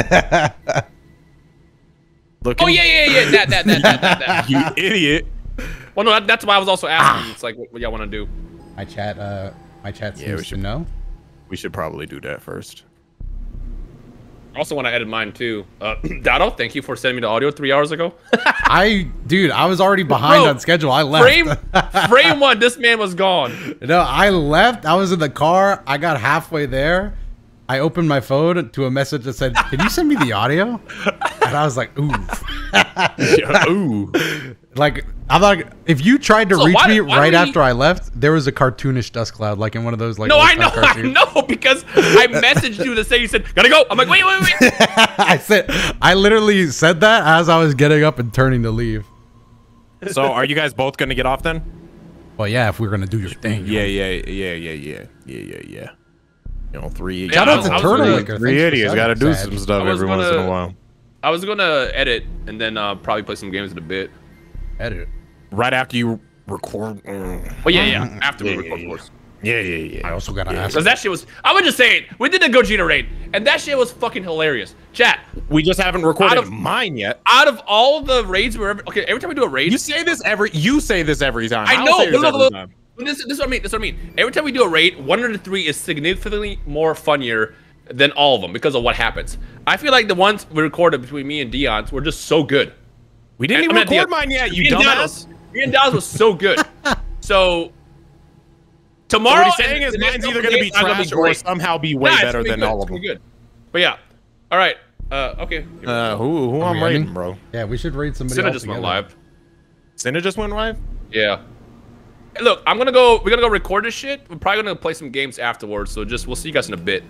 Looking, Oh yeah, yeah, yeah. That, that, that, that, that, that. you idiot. Well, no, that, that's why I was also asking. It's like, what, what y'all want to do? My chat. Uh, my chat Yeah, we seems to should- know. We should probably do that first. I also want to edit mine too. Uh, Dado, thank you for sending me the audio three hours ago. I, dude, I was already behind Bro, on schedule. I left. Frame, frame one, this man was gone. No, I left. I was in the car. I got halfway there. I opened my phone to a message that said, "Can you send me the audio?" And I was like, "Ooh, Yeah, ooh." Like I'm like, if you tried to So reach why- me why right do we- after I left, there was a cartoonish dust cloud, like in one of those like. No, I old-time know, I cartoons. know, because I messaged you to say you said gotta go. I'm like, wait, wait, wait. I said, I literally said that as I was getting up and turning to leave. So are you guys both gonna get off then? Well, yeah, if we're gonna do your thing. Yeah, yeah, yeah, yeah, yeah, yeah, yeah, yeah. You know, three. Shout you out know, to Turtle three- Licker. Three Thanks for idiots got to sending do that. some stuff I was every once in gonna- a while. I was gonna edit and then uh, probably play some games in a bit. Edit. Right after you record. Mm. Oh yeah, yeah. After Yeah, we record, yeah, of course. Yeah, yeah, yeah. I also gotta ask. Because that shit was. I would just say it. We did a Gogeta raid, and that shit was fucking hilarious. Chat. We just haven't recorded Out of- mine yet. Out of all the raids we ever, okay, every time we do a raid, You say this every. You say this every time. I don't know. say this Look, every look, time. look. This, this is what I mean. This is what I mean. Every time we do a raid, one of the three is significantly more funnier than all of them because of what happens. I feel like the ones we recorded between me and Dion's were just so good. We didn't I even mean, record Dion- mine yet. You me and dumbass. Dion's- Me and Dion's was so good. So So tomorrow, what he's saying and is the next mine's couple either going to be days are gonna trash or great. somehow be way Nah, it's better gonna be than good. all of It's gonna them. be good. But yeah. All right. Uh, okay. Uh, who who Are I'm we raiding, ending? bro? Yeah, we should raid somebody Cinna else just went together. live. Cinna just went live. Yeah. Hey, look, I'm gonna go. We're gonna go record this shit. We're probably gonna play some games afterwards. So just we'll see you guys in a bit.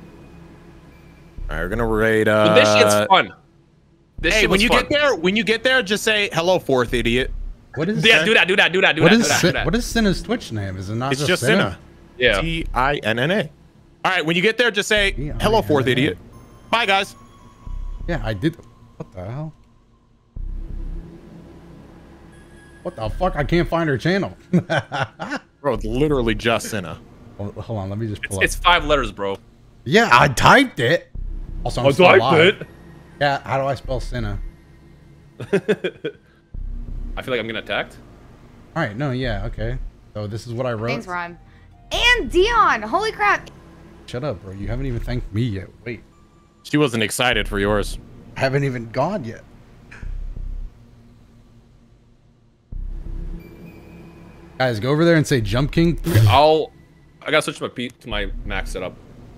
All right, we're gonna raid. Uh, But this shit's fun. This hey, shit when was you fun. get there, when you get there, just say hello, fourth idiot. What is? Yeah, do that. Do that. Do that. Do What that. is? do that, Sin- do that. What is Cinna's Twitch name? Is it not It's just, just Cinna? Cinna. Yeah. T I N N A. All right, when you get there, just say hello, fourth idiot. Bye, guys. Yeah, I did. What the hell? What the fuck? I can't find her channel. Bro, it's literally just Cinna. Hold, hold on, let me just pull It's up. five letters, bro. Yeah, I typed it. Also, I'm I still typed alive. it. Yeah, how do I spell Cinna? I feel like I'm getting attacked. All right, no, yeah, okay. So this is what I wrote. Thanks, Rhyme. And Dion, holy crap. Shut up, bro. You haven't even thanked me yet. Wait, She wasn't excited for yours. I haven't even gone yet. Guys, go over there and say Jump King. I'll. I gotta switch my P to my Mac setup.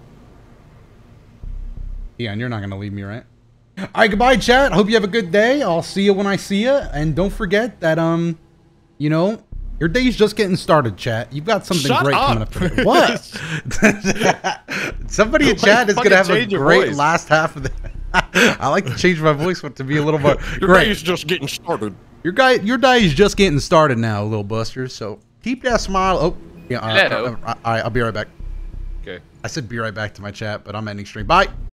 Yeah, and you're not gonna leave me, right? All right, goodbye, chat. Hope you have a good day. I'll see you when I see you. And don't forget that, um, you know, your day's just getting started, chat. You've got something Shut great up. coming up today. What? Somebody in Like, chat is fucking gonna have a change your great voice. last half of the. I like to change my voice to be a little more Your great. day's just getting started. Your guy, your day is just getting started now, little busters. So keep that smile. Oh, yeah. Uh, Hello. uh, uh, all right, I'll be right back. Okay. I said be right back to my chat, but I'm ending stream. Bye.